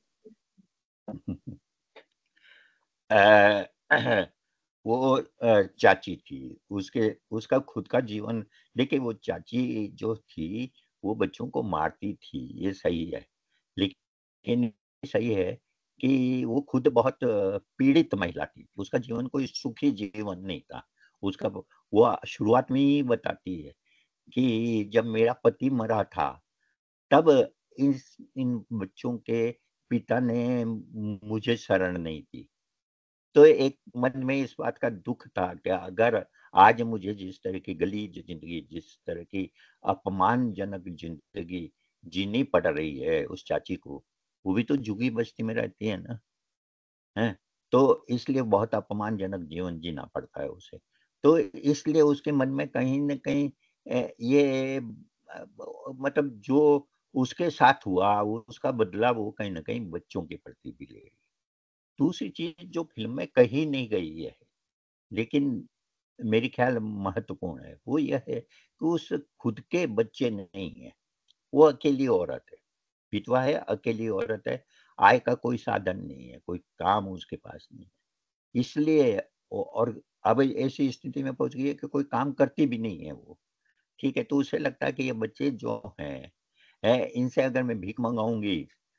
अ, वो अ, चाची थी, उसके उसका खुद का जीवन, देखिए वो चाची जो थी वो बच्चों को मारती थी, ये सही है। लेकिन ये सही है कि वो खुद बहुत अ, पीड़ित महिला थी, उसका जीवन कोई सुखी जीवन नहीं था उसका। वो शुरुआत में ही बताती है कि जब मेरा पति मरा था तब इस इन बच्चों के पिता ने मुझे शरण नहीं दी। तो एक मन में इस बात का दुख था कि अगर आज मुझे जिस तरह की गलीज जिंदगी, जिस तरह की अपमानजनक जिंदगी जीनी पड़ रही है उस चाची को, वो भी तो झुग्गी बस्ती में रहती है ना, है, तो इसलिए बहुत अपमानजनक जीवन जीना पड़ता है उसे। तो इसलिए उसके मन में कहीं न कहीं अ, ये अ, मतलब जो उसके साथ हुआ, उसका बदला वो कहीं न कहीं बच्चों के प्रति भी ले रही है। दूसरी चीज़ जो फ़िल्म में कही नहीं गई है, लेकिन मेरी ख्याल महत्वपूर्ण है वो यह है कि उस खुद के बच्चे नहीं है, वो अकेली औरत है, विधवा है, अकेली औरत है, आय का कोई साधन नहीं है, कोई काम उसके पास नहीं है, इसलिए और अब ऐसी स्थिति में पहुंच गई है कि कोई काम करती भी नहीं है वो, ठीक है। तो उसे लगता है कि ये बच्चे जो हैं है, इनसे अगर मैं भीख मंगाऊंगी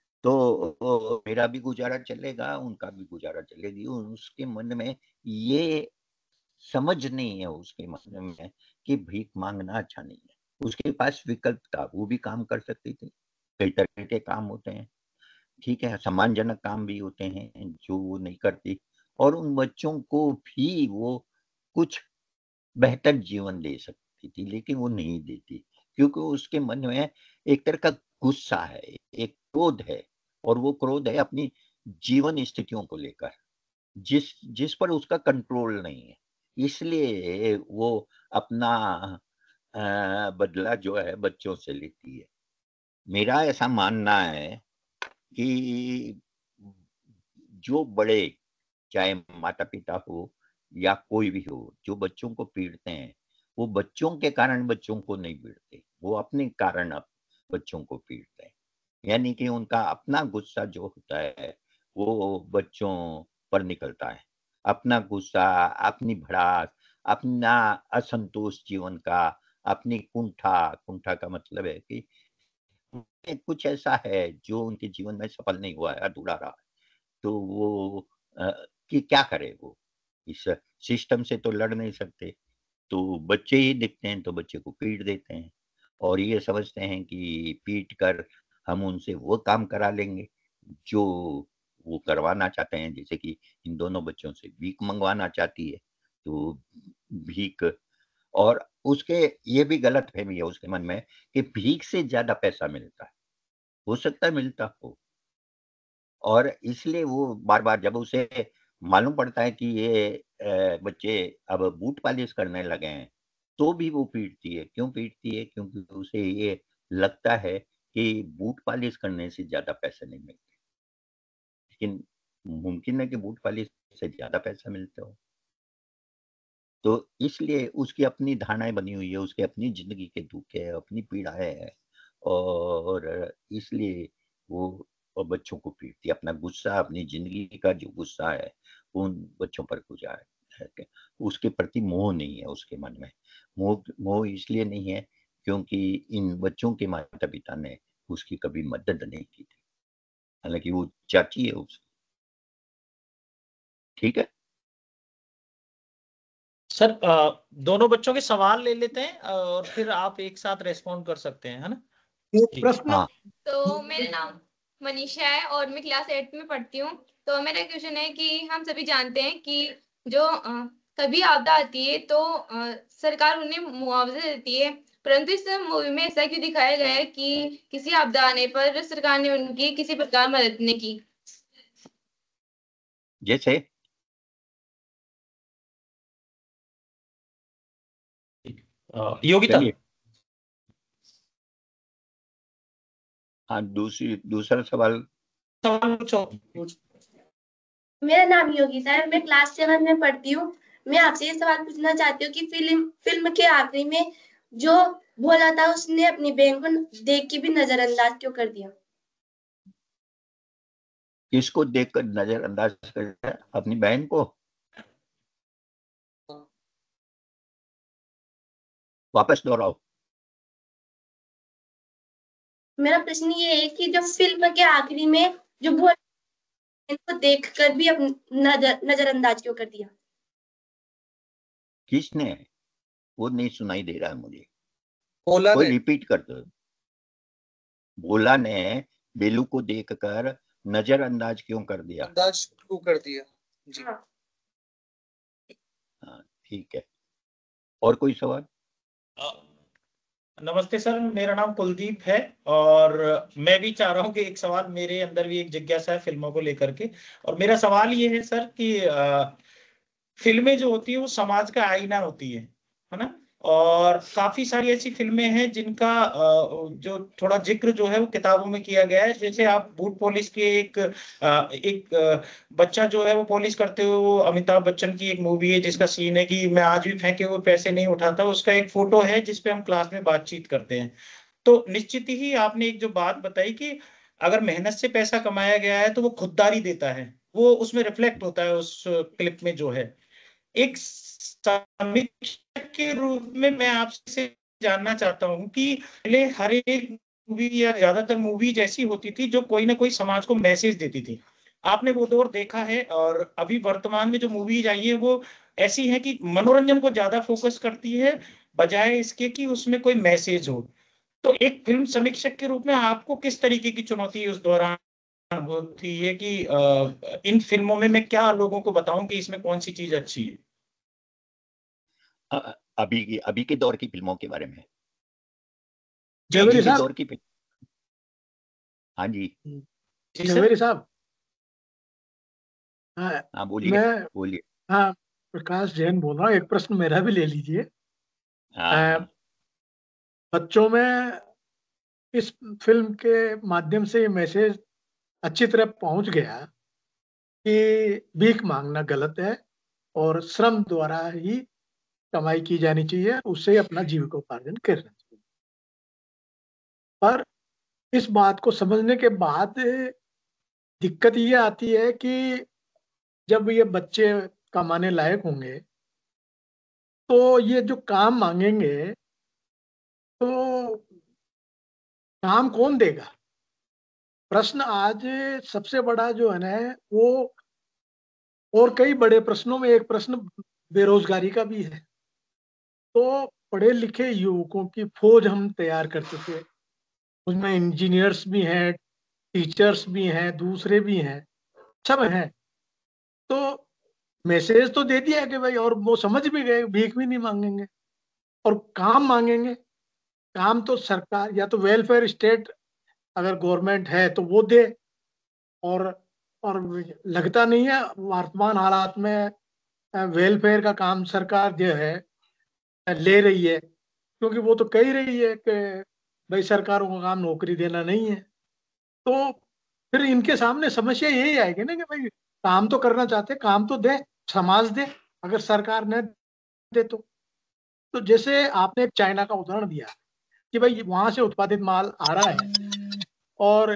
तो मेरा भी गुजारा चलेगा, उनका भी गुजारा चलेगी। उसके मन में ये समझ नहीं है, उसके मन में कि भीख मांगना अच्छा नहीं है। उसके पास विकल्प था, वो भी काम कर सकती थी, कई तरह के काम होते हैं, ठीक है, सम्मानजनक काम भी होते हैं जो वो नहीं करती, और उन बच्चों को भी वो कुछ बेहतर जीवन दे सकती थी, लेकिन वो नहीं देती, क्योंकि उसके मन में एक तरह का गुस्सा है, एक क्रोध है, और वो क्रोध है अपनी जीवन स्थितियों को लेकर, जिस जिस पर उसका कंट्रोल नहीं है, इसलिए वो अपना अ, बदला जो है बच्चों से लेती है। मेरा ऐसा मानना है कि जो बड़े, चाहे माता पिता हो या कोई भी हो, जो बच्चों को पीड़ते हैं, वो बच्चों के कारण बच्चों को नहीं पीड़ते, वो अपने कारण अब बच्चों को पीड़ते हैं। यानी कि उनका अपना गुस्सा जो होता है वो बच्चों पर निकलता है, अपना गुस्सा, अपनी भड़ास, अपना असंतोष जीवन का, अपनी कुंठा, कुंठा का मतलब है कि कुछ ऐसा है जो उनके जीवन में सफल नहीं हुआ है, अधूरा रहा है, तो वो आ, कि क्या करे वो, इस सिस्टम से तो लड़ नहीं सकते, तो बच्चे ही दिखते हैं तो बच्चे को पीट देते हैं, और ये समझते हैं कि पीट कर हम उनसे वो काम करा लेंगे जो वो करवाना चाहते हैं। जैसे कि इन दोनों बच्चों से भीख मंगवाना चाहती है, तो भीख, और उसके ये भी गलत फहमी है उसके मन में कि भीख से ज्यादा पैसा मिलता है, हो सकता है मिलता हो, और इसलिए वो बार-बार जब उसे मालूम पड़ता है कि ये अ, बच्चे अब बूट पॉलिश करने लगे हैं, तो भी वो पीटती है। क्यों पीटती है? क्योंकि उसे ये लगता है कि बूट पॉलिश करने से ज़्यादा पैसे नहीं मिलते। लेकिन मुमकिन है कि बूट पॉलिश से ज़्यादा पैसा मिलता हो। तो इसलिए उसकी अपनी धारणाएँ बनी हुई है, उसकी अपनी ज़िंदगी के दुःख है, अपनी पीड़ाएँ हैं, और इसलिए वो अ, बच्चों को पीटती है। अपना गुस्सा, अपनी ज़िंदगी का जो गुस्सा है, उन बच्चों पर गुज़ार है के उसके प्रति मोह नहीं है उसके मन में। मोह मोह इसलिए नहीं है क्योंकि इन बच्चों के माता-पिता ने उसकी कभी मदद नहीं की थी। हालाँकि वो चाची है उसकी। ठीक है? सर अ, दोनों बच्चों के सवाल ले लेते हैं और फिर आप एक साथ रेस्पॉन्ड कर सकते हैं, है ना? एक ठीक। प्रश्न हाँ। तो मेरा नाम मनीषा है और मैं क्लास एट में पढ़ती हूँ। तो मेरा क्वेश्चन है कि हम सभी जानते हैं कि जो अ, कभी आपदा आती है तो अ, सरकार उन्हें मुआवजा देती है, परंतु इस मूवी में ऐसा क्यों दिखाया गया है कि किसी आपदा आने पर सरकार ने उनकी किसी प्रकार मदद नहीं की? जैसे? अ, योगिता। चलिए। हाँ, दूसरी दूसरा सवाल। सवाल पूछो। मेरा नाम योगिता है, मैं क्लास सेवन में पढ़ती हूँ। मैं आपसे ये सवाल पूछना चाहती हूँ कि फिल्म फिल्म के आखिरी में जो भोला था उसने अपनी बहन को देख के भी नजरअंदाज क्यों कर दिया? किसको देखकर नजरअंदाज कर दिया? अपनी बहन को? वापस दोहराओ। मेरा प्रश्न ये है कि जो फिल्म के आखिरी में जो भोला को देखकर भी अपनी नजर नजरअंदाज क्यों कर दिया? किसने? वो नहीं सुनाई दे रहा है मुझे। भोला कोई ने रिपीट कर दो। भोला ने बेलू को देखकर नजरअंदाज क्यों कर दिया? अंदाज क्यों कर दिया? जी हाँ। हाँ, ठीक है। और कोई सवाल? नमस्ते सर, मेरा नाम कुलदीप है और मैं भी चाह रहा हूँ कि एक सवाल, मेरे अंदर भी एक जिज्ञासा है फिल्मों को लेकर के, और मेरा सवाल ये है सर कि अ, फिल्में जो होती है वो समाज का आईना होती है है ना? और काफी सारी ऐसी फिल्में हैं जिनका जो थोड़ा जिक्र जो है वो किताबों में किया गया है। जैसे आप बूट पॉलिश के एक एक बच्चा जो है वो पॉलिश करते हुए, वो अमिताभ बच्चन की एक मूवी है जिसका सीन है कि मैं आज भी फेंके हुए पैसे नहीं उठाता, उसका एक फोटो है जिसपे हम क्लास में बातचीत करते हैं। तो निश्चित ही आपने एक जो बात बताई कि अगर मेहनत से पैसा कमाया गया है तो वो खुददारी देता है, वो उसमें रिफ्लेक्ट होता है उस क्लिप में जो है। एक समीक्षक के रूप में मैं आपसे जानना चाहता हूं कि पहले हर एक मूवी या ज्यादातर मूवी जैसी होती थी जो कोई ना कोई समाज को मैसेज देती थी, आपने वो दौर देखा है। और अभी वर्तमान में जो मूवीज आई है वो ऐसी है कि मनोरंजन को ज्यादा फोकस करती है बजाय इसके कि उसमें कोई मैसेज हो। तो एक फिल्म समीक्षक के रूप में आपको किस तरीके की चुनौती उस दौरान होती है कि इन फिल्मों में मैं क्या लोगों को बताऊं कि इसमें कौन सी चीज अच्छी है? अभी की अभी के दौर की फिल्मों के बारे में, जवेरी साहब, दौर की फिल्म। हाँ जी जवेरी साहब, हाँ बोलिए मैं बोलिए। हाँ, प्रकाश जैन बोल रहा हूँ। एक प्रश्न मेरा भी ले लीजिए। बच्चों में इस फिल्म के माध्यम से ये मैसेज अच्छी तरह पहुंच गया कि भीख मांगना गलत है और श्रम द्वारा ही कमाई की जानी चाहिए, उससे अपना जीविकोपार्जन करना चाहिए। पर इस बात को समझने के बाद दिक्कत ये आती है कि जब ये बच्चे कमाने लायक होंगे तो ये जो काम मांगेंगे तो काम कौन देगा? प्रश्न आज सबसे बड़ा जो है ना वो, और कई बड़े प्रश्नों में एक प्रश्न बेरोजगारी का भी है। तो पढ़े लिखे युवकों की फौज हम तैयार करते थे, उसमें इंजीनियर्स भी हैं, टीचर्स भी हैं, दूसरे भी हैं, सब हैं। तो मैसेज तो दे दिया कि भाई, और वो समझ भी गए भीख भी नहीं मांगेंगे और काम मांगेंगे। काम तो सरकार या तो वेलफेयर स्टेट अगर गवर्नमेंट है तो वो दे, और और लगता नहीं है वर्तमान हालात में वेलफेयर का काम सरकार जो है ले रही है, क्योंकि वो तो कह रही है कि भाई सरकारों का काम नौकरी देना नहीं है। तो फिर इनके सामने समस्या यही आएगी ना कि भाई काम तो करना चाहते, काम तो दे, समाज दे, अगर सरकार न दे तो। तो जैसे आपने एक चाइना का उदाहरण दिया कि भाई वहां से उत्पादित माल आ रहा है और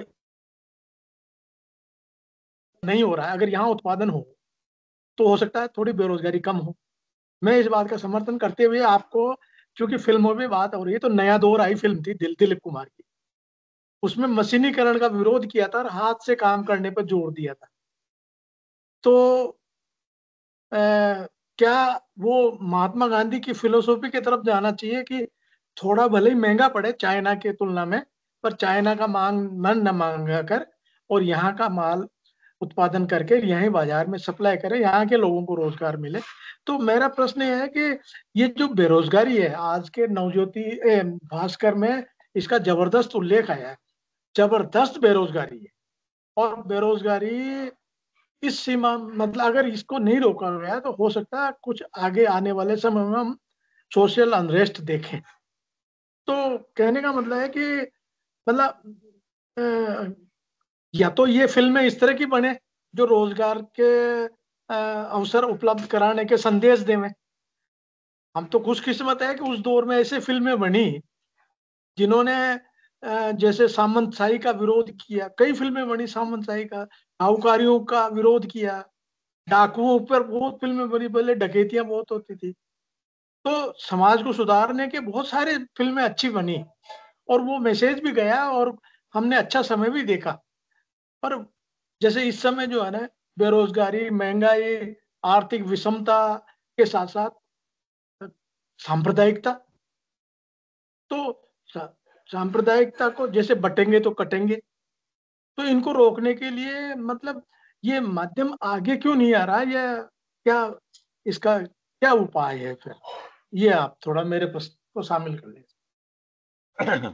नहीं हो रहा है, अगर यहाँ उत्पादन हो तो हो सकता है थोड़ी बेरोजगारी कम हो। मैं इस बात का समर्थन करते हुए आपको, क्योंकि फिल्मों में बात हो रही है, तो नया दौर आई फिल्म थी दिल दिलीप कुमार की, उसमें मशीनीकरण का विरोध किया था और हाथ से काम करने पर जोर दिया था। तो आ, क्या वो महात्मा गांधी की फिलोसॉफी की तरफ जाना चाहिए कि थोड़ा भले ही महंगा पड़े चाइना के तुलना में, पर चाइना का मांग मन न मांगा कर और यहाँ का माल उत्पादन करके यहीं बाजार में सप्लाई करें, यहाँ के लोगों को रोजगार मिले। तो मेरा प्रश्न यह है कि ये जो बेरोजगारी है आज के नवज्योति ए, भास्कर में इसका जबरदस्त उल्लेख आया है, जबरदस्त बेरोजगारी है। और बेरोजगारी इस सीमा, मतलब अगर इसको नहीं रोका गया तो हो सकता है कुछ आगे आने वाले समय में हम सोशल अनरेस्ट देखें। तो कहने का मतलब है कि मतलब या तो ये फिल्में इस तरह की बने जो रोजगार के अवसर उपलब्ध कराने के संदेश देवें। हम तो खुशकिस्मत है कि उस दौर में ऐसे फिल्में बनी जिन्होंने जैसे सामंतशाही का विरोध किया, कई फिल्में बनी सामंतशाही का, साहूकारियों का विरोध किया, डाकुओं पर बहुत फिल्में बनी, पहले डकैतियां बहुत होती थी। तो समाज को सुधारने के बहुत सारे फिल्में अच्छी बनी और वो मैसेज भी गया और हमने अच्छा समय भी देखा। पर जैसे इस समय जो है ना बेरोजगारी, महंगाई, आर्थिक विषमता के साथ साथ सांप्रदायिकता, तो सांप्रदायिकता को जैसे बटेंगे तो कटेंगे, तो इनको रोकने के लिए मतलब ये माध्यम आगे क्यों नहीं आ रहा है, या क्या इसका क्या उपाय है? फिर ये आप थोड़ा मेरे प्रश्न को शामिल कर लीजिए।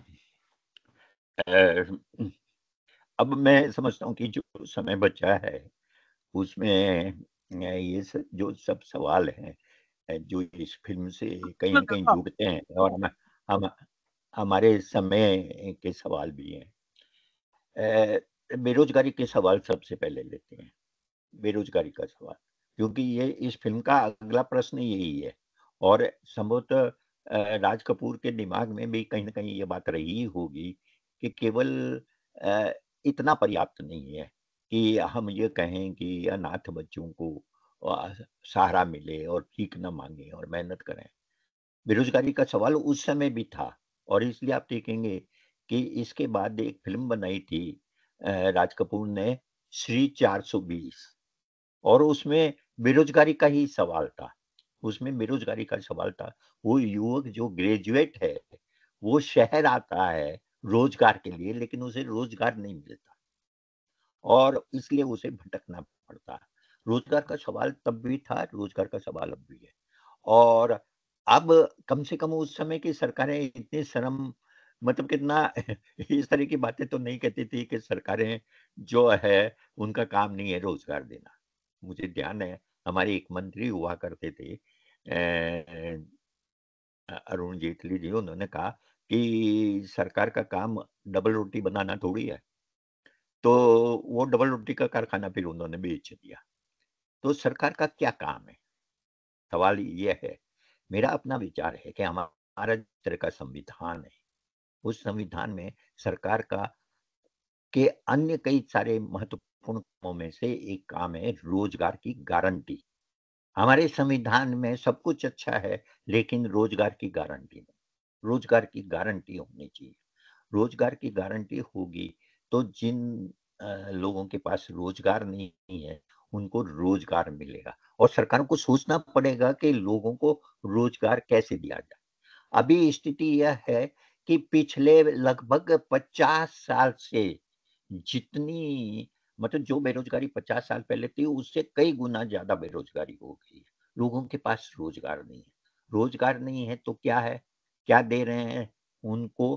अब मैं समझता हूँ कि जो समय बचा है उसमें ये जो सब सवाल हैं जो इस फिल्म से कहीं न कहीं जुड़ते हैं और हम हम हमारे समय के सवाल भी हैं। अ, बेरोज़गारी के सवाल सबसे पहले लेते हैं, बेरोज़गारी का सवाल, क्योंकि ये इस फ़िल्म का अगला प्रश्न यही है और संभवतः अ, राज कपूर के दिमाग में भी कहीं न कहीं ये बात रही होगी कि केवल अ, इतना पर्याप्त नहीं है कि हम ये कहें कि अनाथ बच्चों को अ, सहारा मिले और भीख ना माँगे और मेहनत करें। बेरोज़गारी का सवाल उस समय भी था और इसलिए आप देखेंगे कि इसके बाद एक फ़िल्म बनाई थी अ, राज कपूर ने श्री चार सौ बीस और उसमें बेरोज़गारी का ही सवाल था। उसमें बेरोज़गारी का सवाल था। वो युवक जो ग्रेजुएट है, वो शहर आता है रोज़गार के लिए लेकिन उसे रोज़गार नहीं मिलता और इसलिए उसे भटकना पड़ता। रोज़गार का सवाल तब भी था, रोज़गार का सवाल अब भी है। और अब कम से कम उस समय की सरकारें इतनी शर्म मतलब कितना इस तरह की बातें तो नहीं कहती थी कि सरकारें जो है उनका काम नहीं है रोज़गार देना। मुझे ध्यान है हमारे एक मंत्री हुआ करते थे अ अ, अरुण जेटली जी उन्होंने कहा कि सरकार का काम डबल रोटी बनाना थोड़ी है। तो वो डबल रोटी का कारखाना फिर उन्होंने बेच दिया। तो सरकार का क्या काम है? सवाल ये है। मेरा अपना विचार है कि हमारा जिस तरह का संविधान है, उस संविधान में सरकार का के अन्य कई सारे महत्वपूर्ण कामों में से एक काम है रोज़गार की गारंटी। हमारे संविधान में सब कुछ अच्छा है, लेकिन रोज़गार की गारंटी नहीं। रोज़गार की गारंटी होनी चाहिए। रोज़गार की गारंटी होगी तो जिन अ, लोगों के पास रोज़गार नहीं है, उनको रोज़गार मिलेगा और सरकारों को सोचना पड़ेगा कि लोगों को रोज़गार कैसे दिया जाए। अभी स्थिति यह है कि पिछले लगभग पचास साल से जितनी मतलब जो बेरोज़गारी पचास साल पहले थी, उससे कई गुना ज़्यादा बेरोज़गारी हो गई है। लोगों के पास रोज़गार नहीं है। रोज़गार नहीं है तो क्या है? क्या दे रहे हैं? उनको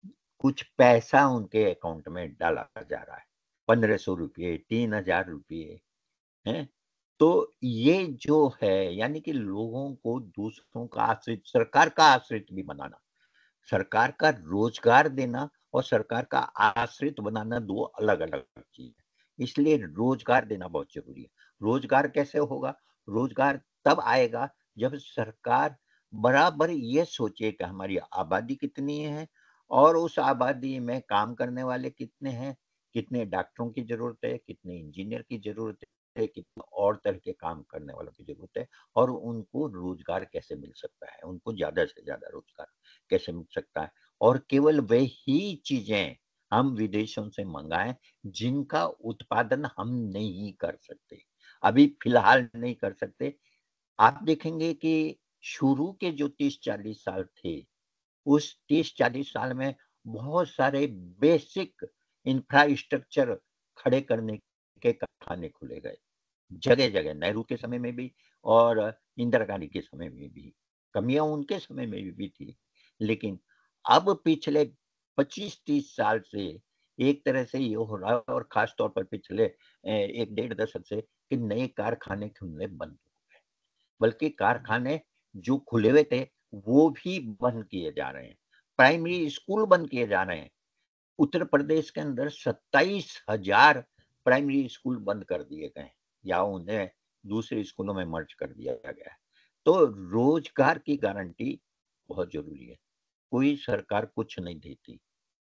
कुछ पैसा उनके अकाउंट में डाला जा रहा है। पंद्रह सौ रुपए, तीन हज़ार रुपए, हैं? तो ये जो है यानी कि लोगों को दूसरों का आश्रित सरकार का आश्रित भी बनाना। सरकार का रोज़गार देना और सरकार का आश्रित बनाना दो अलग-अलग चीज़ है। इसलिए रोज़गार देना बहुत ज़रूरी है। रोज़गार कैसे होगा? रोज़गार तब आएगा जब सरकार बराबर ये सोचे कि हमारी आबादी कितनी है और उस आबादी में काम करने वाले कितने हैं, कितने डॉक्टरों की ज़रूरत है, कितने इंजीनियर की ज़रूरत है, कितने और तरह के काम करने वालों की ज़रूरत है और उनको रोज़गार कैसे मिल सकता है, उनको ज़्यादा से ज़्यादा रोज़गार कैसे मिल सकता है और केवल वही चीज़ें हम विदेशों से मँगाएँ, जिनका उत्पादन हम नहीं कर सकते। अभी फ़िलहाल नहीं कर सकते। आप देखेंगे कि शुरू के जो तीस चालीस साल थे, उस तीस चालीस साल में बहुत सारे बेसिक इंफ्रास्ट्रक्चर खड़े करने के कारखाने खुले गए। जगह-जगह नेहरू के समय में भी और इंदिरा गांधी के समय में भी। कमियाँ उनके समय में भी थी, लेकिन अब पिछले पच्चीस तीस साल से एक तरह से ये हो रहा है और ख़ास तौर पर पिछले अ, एक डेढ़ दशक से कि नए कारखाने खुलने बंद हो गए। बल्कि कारखाने जो खुले हुए थे, वो भी बंद किए जा रहे हैं। प्राइमरी स्कूल बंद किए जा रहे हैं। उत्तर प्रदेश के अंदर सत्ताईस हज़ार प्राइमरी स्कूल बंद कर दिए गए हैं या उन्हें दूसरे स्कूलों में मर्ज कर दिया गया है। तो रोज़गार की गारंटी बहुत ज़रूरी है। कोई सरकार कुछ नहीं देती,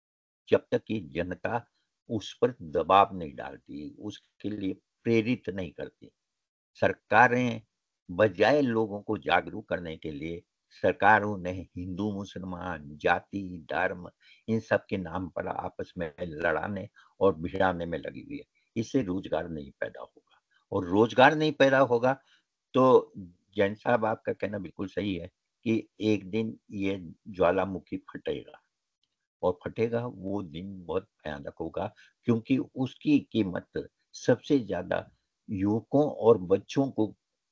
जब तक कि जनता उस पर दबाव नहीं डालती, उसके लिए प्रेरित नहीं करती। सरकारें बजाय लोगों को जागरूक करने के लिए सरकारों ने हिंदू मुसलमान जाति धर्म इन सब के नाम पर आपस में लड़ाने और भिड़ाने में लगी हुई है। इससे रोजगार नहीं पैदा होगा और रोजगार नहीं पैदा होगा तो जैन साहब आपका कहना बिल्कुल सही है कि एक दिन ये ज्वालामुखी फटेगा और फटेगा वो दिन बहुत भयानक होगा क्योंकि उसकी कीमत सबसे ज्यादा युवकों और बच्चों को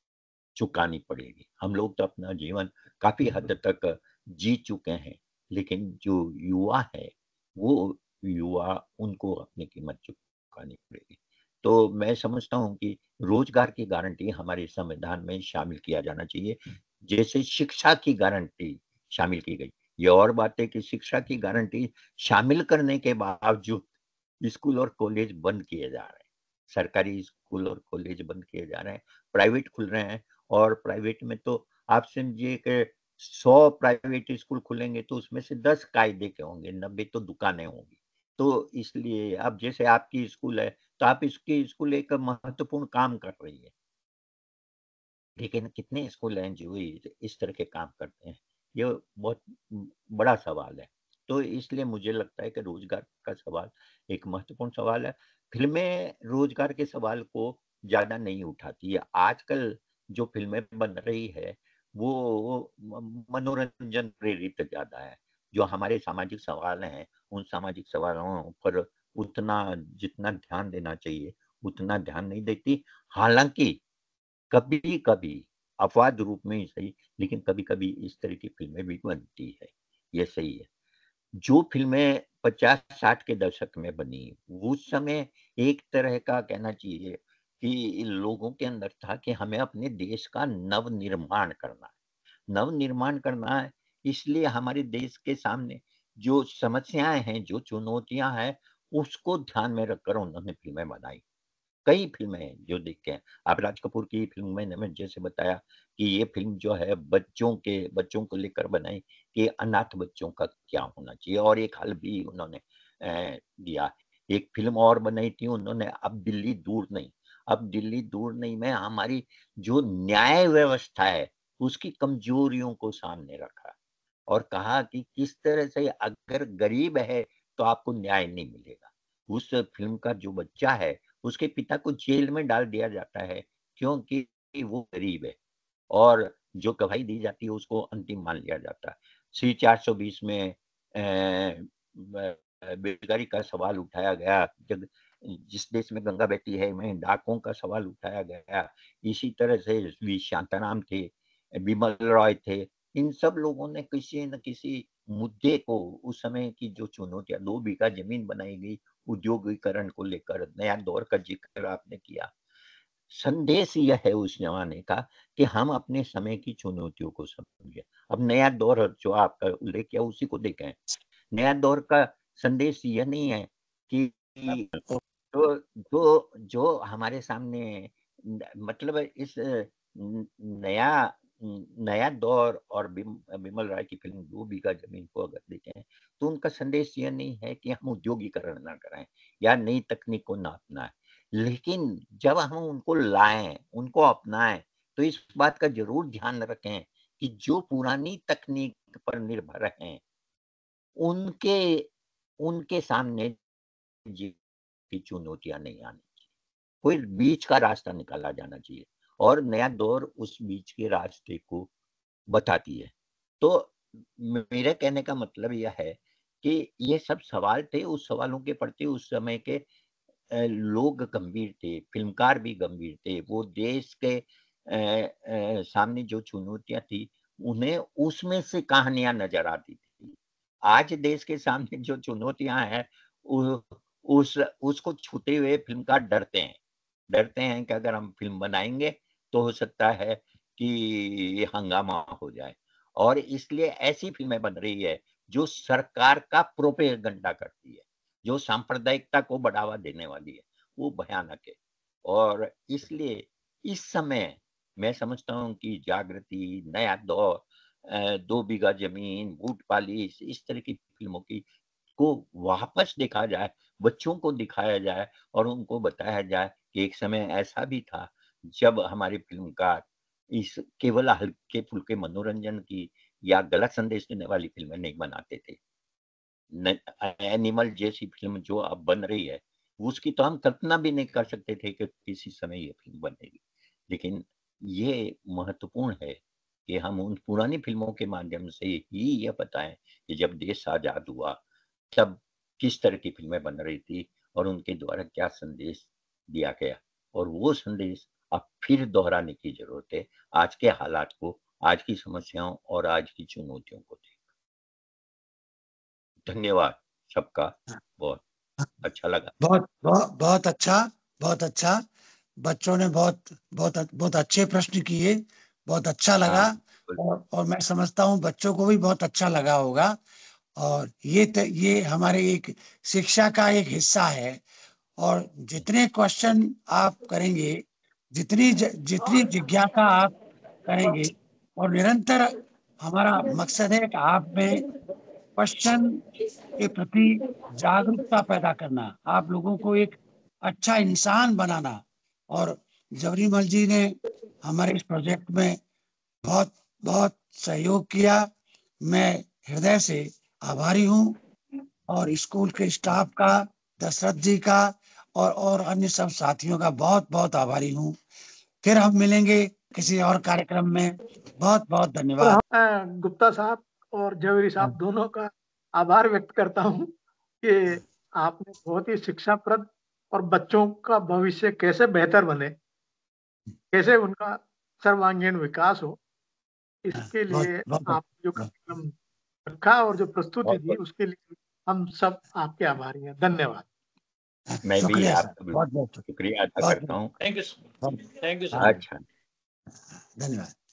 चुकानी पड़ेगी। हम लोग तो अपना जीवन काफ़ी हद तक जी चुके हैं, लेकिन जो युवा है, वो युवा उनको अपनी कीमत चुकानी पड़ेगी। तो मैं समझता हूँ कि रोजगार की गारंटी हमारे संविधान में शामिल किया जाना चाहिए, जैसे शिक्षा की गारंटी शामिल की गई। ये और बात है कि शिक्षा की गारंटी शामिल करने के बावजूद स्कूल और कॉलेज बंद किए जा रहे हैं, सरकारी स्कूल और कॉलेज बंद किए जा रहे हैं, प्राइवेट खुल रहे हैं, और प्राइवेट में तो आप समझिए कि सौ प्राइवेट स्कूल खुलेंगे तो उसमें से दस कायदे के होंगे, नब्बे तो दुकानें होंगी। तो इसलिए अब जैसे आपकी स्कूल है तो आप इसकी स्कूल एक महत्वपूर्ण काम कर रही है, लेकिन कितने स्कूल हैं जो इस तरह के काम करते हैं, ये बहुत बड़ा सवाल है। तो इसलिए मुझे लगता है कि रोजगार का सवाल एक महत्वपूर्ण सवाल है। फिल्में रोजगार के सवाल को ज्यादा नहीं उठाती है। आजकल जो फिल्में बन रही है वो मनोरंजन प्रेरित ज्यादा है। जो हमारे सामाजिक सवाल हैं उन सामाजिक सवालों पर उतना जितना ध्यान देना चाहिए उतना ध्यान नहीं देती। हालांकि कभी कभी अपवाद रूप में ही सही, लेकिन कभी कभी इस तरह की फिल्में भी बनती है, ये सही है। जो फिल्में पचास साठ के दशक में बनी उस समय एक तरह का कहना चाहिए कि लोगों के अंदर था कि हमें अपने देश का नव निर्माण करना है, नव निर्माण करना है। इसलिए हमारे देश के सामने जो समस्याएं हैं, जो चुनौतियां हैं, उसको ध्यान में रखकर उन्होंने फिल्में बनाई। कई फिल्में हैं जो देखते हैं आप। राज कपूर की फिल्म में मैंने जैसे बताया कि ये फिल्म जो है बच्चों के बच्चों को लेकर बनाई कि अनाथ बच्चों का क्या होना चाहिए, और एक हल भी उन्होंने अ, दिया। एक फिल्म और बनाई थी उन्होंने, अब दिल्ली दूर नहीं। अब दिल्ली दूर नहीं में हमारी जो न्याय व्यवस्था है उसकी कमजोरियों को सामने रखा और कहा कि किस तरह से अगर गरीब है तो आपको न्याय नहीं मिलेगा। उस फिल्म का जो बच्चा है उसके पिता को जेल में डाल दिया जाता है क्योंकि वो गरीब है, और जो गवाही दी जाती है उसको अंतिम मान लिया जाता है। सी चार सौ बीस में बेरोजगारी का सवाल उठाया गया, जब जिस देश में गंगा बहती है में डाकों का सवाल उठाया गया। इसी तरह से वी शांताराम थे, बिमल रॉय थे, इन सब लोगों ने किसी न किसी मुद्दे को, उस समय की जो चुनौतियां, दो बीघा जमीन बनाई गई उद्योगीकरण को लेकर, नया दौर का जिक्र आपने किया। संदेश यह है उस जमाने का कि हम अपने समय की चुनौतियों को समझें। अब नया दौर जो आपका उल्लेख किया उसी को देखें। नया दौर का संदेश यह नहीं है कि तो जो जो हमारे सामने मतलब इस नया नया दौर और बिमल राय की फिल्म दो बीघा जमीन को अगर देखें तो उनका संदेश यह नहीं है कि हम उद्योगीकरण ना करें या नई तकनीक को ना अपनाएं, लेकिन जब हम उनको लाएं, उनको अपनाएं, तो इस बात का जरूर ध्यान रखें कि जो पुरानी तकनीक पर निर्भर हैं उनके उनके सामने की चुनौतियां नहीं आनी चाहिए। कोई बीच का रास्ता निकाला जाना चाहिए और नया दौर उस बीच के रास्ते को बताती है। तो मेरे कहने का मतलब यह है कि ये सब सवाल थे, उस सवालों के प्रति उस समय के लोग गंभीर थे, फिल्मकार भी गंभीर थे। वो देश के आ, आ, सामने जो चुनौतियां थी उन्हें उसमें से कहानियां नजर आती थी। आज देश के सामने जो चुनौतियां हैं उस उसको छूते हुए फिल्मकार डरते हैं डरते हैं कि अगर हम फिल्म बनाएंगे तो हो सकता है कि हंगामा हो जाए, और इसलिए ऐसी फिल्में बन रही है जो सरकार का प्रोपेगेंडा करती है, जो सांप्रदायिकता को बढ़ावा देने वाली है, वो भयानक है। और इसलिए इस समय मैं समझता हूँ कि जागृति, नया दौर, दो बीघा जमीन, बूट पालिश, इस तरह की फिल्मों की को वापस देखा जाए, बच्चों को दिखाया जाए और उनको बताया जाए कि एक समय ऐसा भी था जब हमारे फिल्मकार इस केवल हल्के फुल्के मनोरंजन की या गलत संदेश देने वाली फिल्में नहीं बनाते थे। एनिमल जैसी फिल्म जो अब बन रही है उसकी तो हम कल्पना भी नहीं कर सकते थे कि किसी समय ये फिल्म बनेगी, लेकिन ये महत्वपूर्ण है कि हम उन पुरानी फिल्मों के माध्यम से ही ये बताएं कि जब देश आजाद हुआ तब किस तरह की फिल्में बन रही थी और उनके द्वारा क्या संदेश दिया गया, और वो संदेश अब फिर दोहराने की जरूरत है आज के हालात को, आज की समस्याओं और आज की चुनौतियों को देख। धन्यवाद सबका, बहुत अच्छा लगा। बहुत बहुत बहुत अच्छा। बहुत अच्छा, बच्चों ने बहुत बहुत बहुत अच्छे प्रश्न किए, बहुत अच्छा लगा। और, और मैं समझता हूँ बच्चों को भी बहुत अच्छा लगा होगा। और ये त, ये हमारे एक शिक्षा का एक हिस्सा है। और जितने क्वेश्चन आप करेंगे, जितनी ज, जितनी जिज्ञासा आप करेंगे, और निरंतर हमारा मकसद है कि आप में क्वेश्चन के प्रति जागरूकता पैदा करना, आप लोगों को एक अच्छा इंसान बनाना। और जबरीमल जी ने हमारे इस प्रोजेक्ट में बहुत बहुत सहयोग किया। मैं हृदय से आभारी हूँ, और स्कूल के स्टाफ का, दशरथ जी का, और और अन्य सब साथियों का बहुत बहुत आभारी हूँ। फिर हम मिलेंगे किसी और कार्यक्रम में। बहुत बहुत धन्यवाद। मैं गुप्ता साहब और जवेरी साहब दोनों का आभार व्यक्त करता हूँ कि आपने बहुत ही शिक्षाप्रद और बच्चों का भविष्य कैसे बेहतर बने, कैसे उनका सर्वांगीण विकास हो, इसके लिए आप जो कार्यक्रम रखा और जो प्रस्तुति दी उसके लिए हम सब आपके आभारी हैं। धन्यवाद। मैं भी शुक्रिया सर, आपका बहुत बहुत शुक्रिया अदा करता हूँ। Thank you thank you. अच्छा, धन्यवाद।